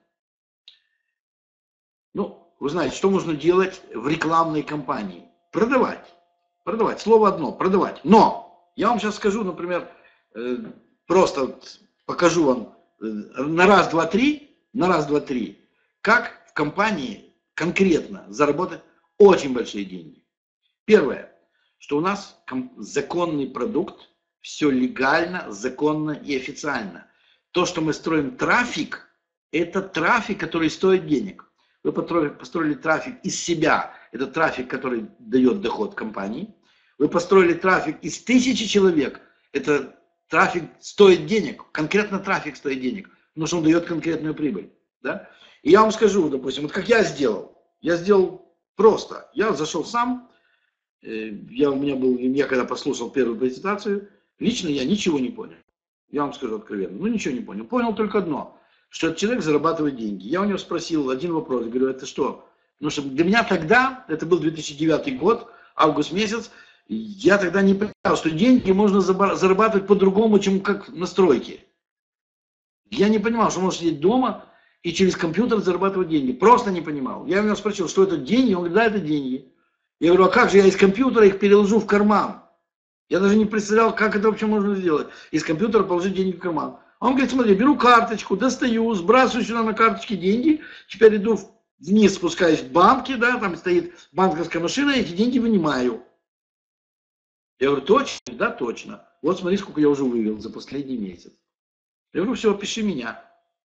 Ну, вы знаете, что нужно делать в рекламной кампании? Продавать. Продавать. Слово одно. Продавать. Но я вам сейчас скажу, например, просто покажу вам на раз, два, три, на раз, два, три, как в компании конкретно заработать очень большие деньги. Первое, что у нас законный продукт, все легально, законно и официально. То, что мы строим трафик, это трафик, который стоит денег. Вы построили трафик из себя, это трафик, который дает доход компании. Вы построили трафик из тысячи человек, это трафик стоит денег, конкретно трафик стоит денег, потому что он дает конкретную прибыль. Да? И я вам скажу, допустим, вот как я сделал. Я сделал просто. Я зашел сам, я, у меня был, я когда послушал первую презентацию, лично я ничего не понял. Я вам скажу откровенно, ну ничего не понял. Понял только одно, что этот человек зарабатывает деньги. Я у него спросил один вопрос, говорю, это что? Потому что для меня тогда, это был две тысячи девятый год, август месяц, я тогда не понимал, что деньги можно зарабатывать по-другому, чем как на стройке. Я не понимал, что можно сидеть дома и через компьютер зарабатывать деньги. Просто не понимал. Я у него спросил, что это деньги? Он говорит, да, это деньги. Я говорю, а как же я из компьютера их переложу в карман? Я даже не представлял, как это вообще можно сделать. Из компьютера положить деньги в карман. Он говорит, смотри, беру карточку, достаю, сбрасываю сюда на карточке деньги, теперь иду вниз, спускаюсь в банки, да, там стоит банковская машина, эти деньги вынимаю. Я говорю, точно? Да, точно. Вот смотри, сколько я уже вывел за последний месяц. Я говорю, все, пиши меня.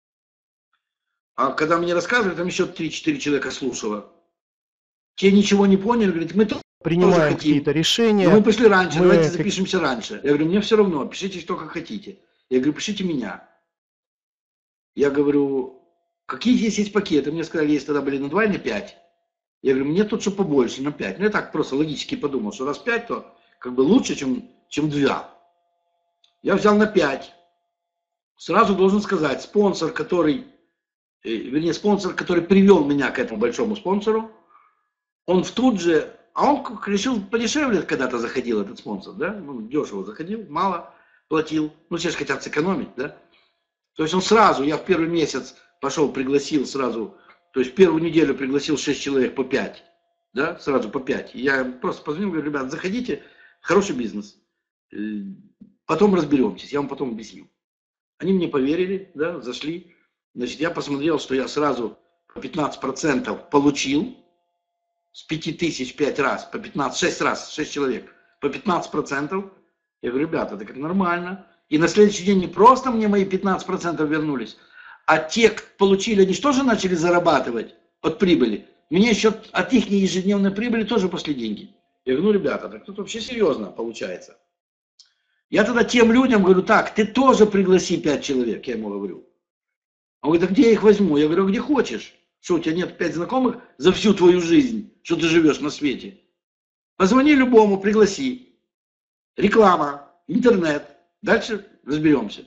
А когда мне рассказывали, там еще три-четыре человека слушало. Те ничего не поняли, говорят, мы тоже принимаем какие-то решения. Но мы пришли раньше, мы... давайте запишемся раньше. Я говорю, мне все равно, пишите что как хотите. Я говорю, пишите меня. Я говорю, какие здесь есть пакеты? Мне сказали, есть тогда были на два и на пять. Я говорю, мне тут что побольше, на пять. Ну я так просто логически подумал, что раз пять, то как бы лучше, чем, чем два. Я взял на пять. Сразу должен сказать, спонсор, который, э, вернее, спонсор, который привел меня к этому большому спонсору, он в тут же, а он решил подешевле когда-то заходил, этот спонсор, да, ну, дешево заходил, мало платил, ну, все же хотят сэкономить, да. То есть он сразу, я в первый месяц пошел, пригласил сразу, то есть в первую неделю пригласил шесть человек по пять, да, сразу по пять. Я просто позвонил, говорю, ребят, заходите, хороший бизнес, потом разберемся, я вам потом объясню. Они мне поверили, да, зашли, значит, я посмотрел, что я сразу по пятнадцать процентов получил, с пяти тысяч пять раз, по пятнадцать, шесть раз, шесть человек, по пятнадцать процентов. Я говорю, ребята, это как нормально. И на следующий день не просто мне мои пятнадцать процентов вернулись, а те, кто получили, они что же начали зарабатывать от прибыли? Мне еще от их ежедневной прибыли тоже пошли деньги. Я говорю, ну, ребята, так тут вообще серьезно получается. Я тогда тем людям говорю, так, ты тоже пригласи пять человек, я ему говорю. Он говорит, а где я их возьму? Я говорю, где хочешь. Что, у тебя нет пять знакомых за всю твою жизнь, что ты живешь на свете? Позвони любому, пригласи. Реклама, интернет. Дальше разберемся.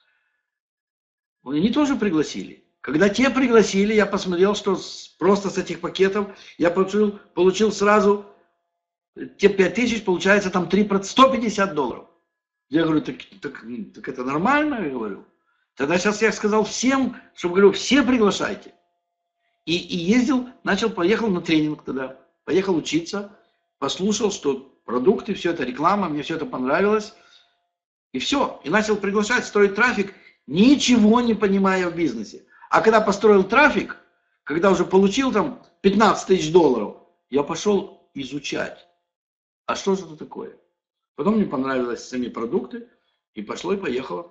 Они тоже пригласили. Когда те пригласили, я посмотрел, что с, просто с этих пакетов я получил, получил сразу, те пять тысяч, получается там три процента, сто пятьдесят долларов. Я говорю, так, так, так это нормально, я говорю. Тогда сейчас я сказал всем, чтобы, говорю, все приглашайте. И, и ездил, начал, поехал на тренинг тогда, поехал учиться, послушал, что продукты, все это реклама, мне все это понравилось. И все, и начал приглашать, строить трафик, ничего не понимая в бизнесе. А когда построил трафик, когда уже получил там пятнадцать тысяч долларов, я пошел изучать, а что же это такое. Потом мне понравились сами продукты, и пошло и поехало.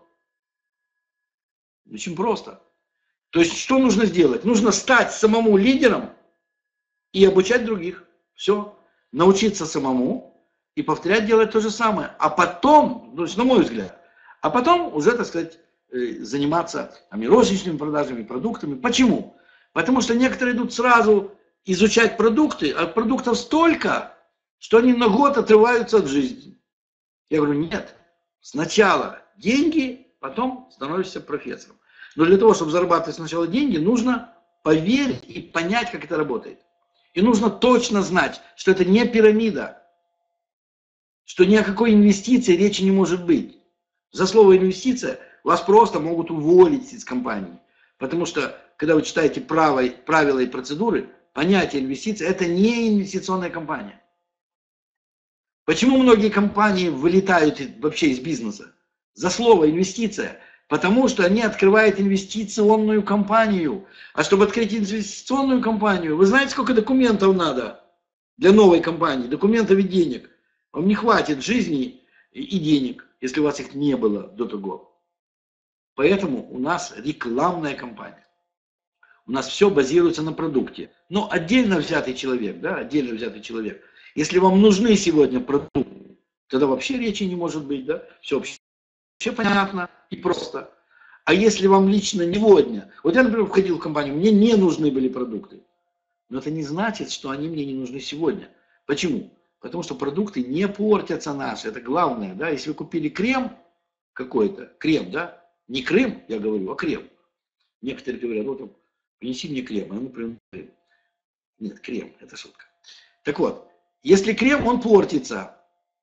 Очень просто. То есть, что нужно сделать? Нужно стать самому лидером и обучать других. Все. Научиться самому и повторять делать то же самое. А потом, то есть, на мой взгляд, а потом уже, так сказать, заниматься там, и розничными продажами, продуктами. Почему? Потому что некоторые идут сразу изучать продукты, а продуктов столько, что они на год отрываются от жизни. Я говорю, нет. Сначала деньги, потом становишься профессором. Но для того, чтобы зарабатывать сначала деньги, нужно поверить и понять, как это работает. И нужно точно знать, что это не пирамида, что ни о какой инвестиции речи не может быть. За слово инвестиция Вас просто могут уволить из компании. Потому что, когда вы читаете правила, правила и процедуры, понятие инвестиций – это не инвестиционная компания. Почему многие компании вылетают вообще из бизнеса? За слово инвестиция. Потому что они открывают инвестиционную компанию. А чтобы открыть инвестиционную компанию, вы знаете, сколько документов надо для новой компании? Документов и денег. Вам не хватит жизни и денег, если у вас их не было до того. Поэтому у нас рекламная компания. У нас все базируется на продукте. Но отдельно взятый человек, да, отдельно взятый человек, если вам нужны сегодня продукты, тогда вообще речи не может быть, да, все вообще, вообще понятно и просто. А если вам лично сегодня, вот я, например, входил в компанию, мне не нужны были продукты, но это не значит, что они мне не нужны сегодня. Почему? Потому что продукты не портятся наши, это главное, да, если вы купили крем какой-то, крем, да, не Крым, я говорю, а крем. Некоторые говорят, вот, принеси мне крем, а ему прям крем. Нет, крем, это шутка. Так вот, если крем, он портится,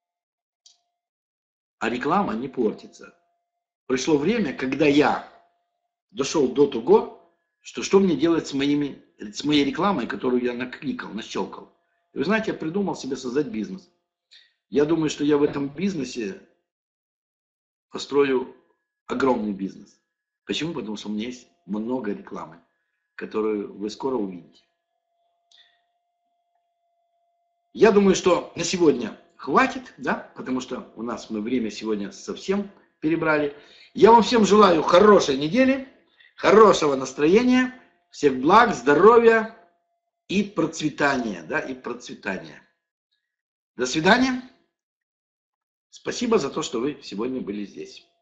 а реклама не портится. Пришло время, когда я дошел до того, что что мне делать с, моими, с моей рекламой, которую я накликал, нащелкал. И вы знаете, я придумал себе создать бизнес. Я думаю, что я в этом бизнесе построю огромный бизнес. Почему? Потому что у меня есть много рекламы, которую вы скоро увидите. Я думаю, что на сегодня хватит, да, потому что у нас мы время сегодня совсем перебрали. Я вам всем желаю хорошей недели, хорошего настроения, всех благ, здоровья и процветания, да, и процветания. До свидания. Спасибо за то, что вы сегодня были здесь.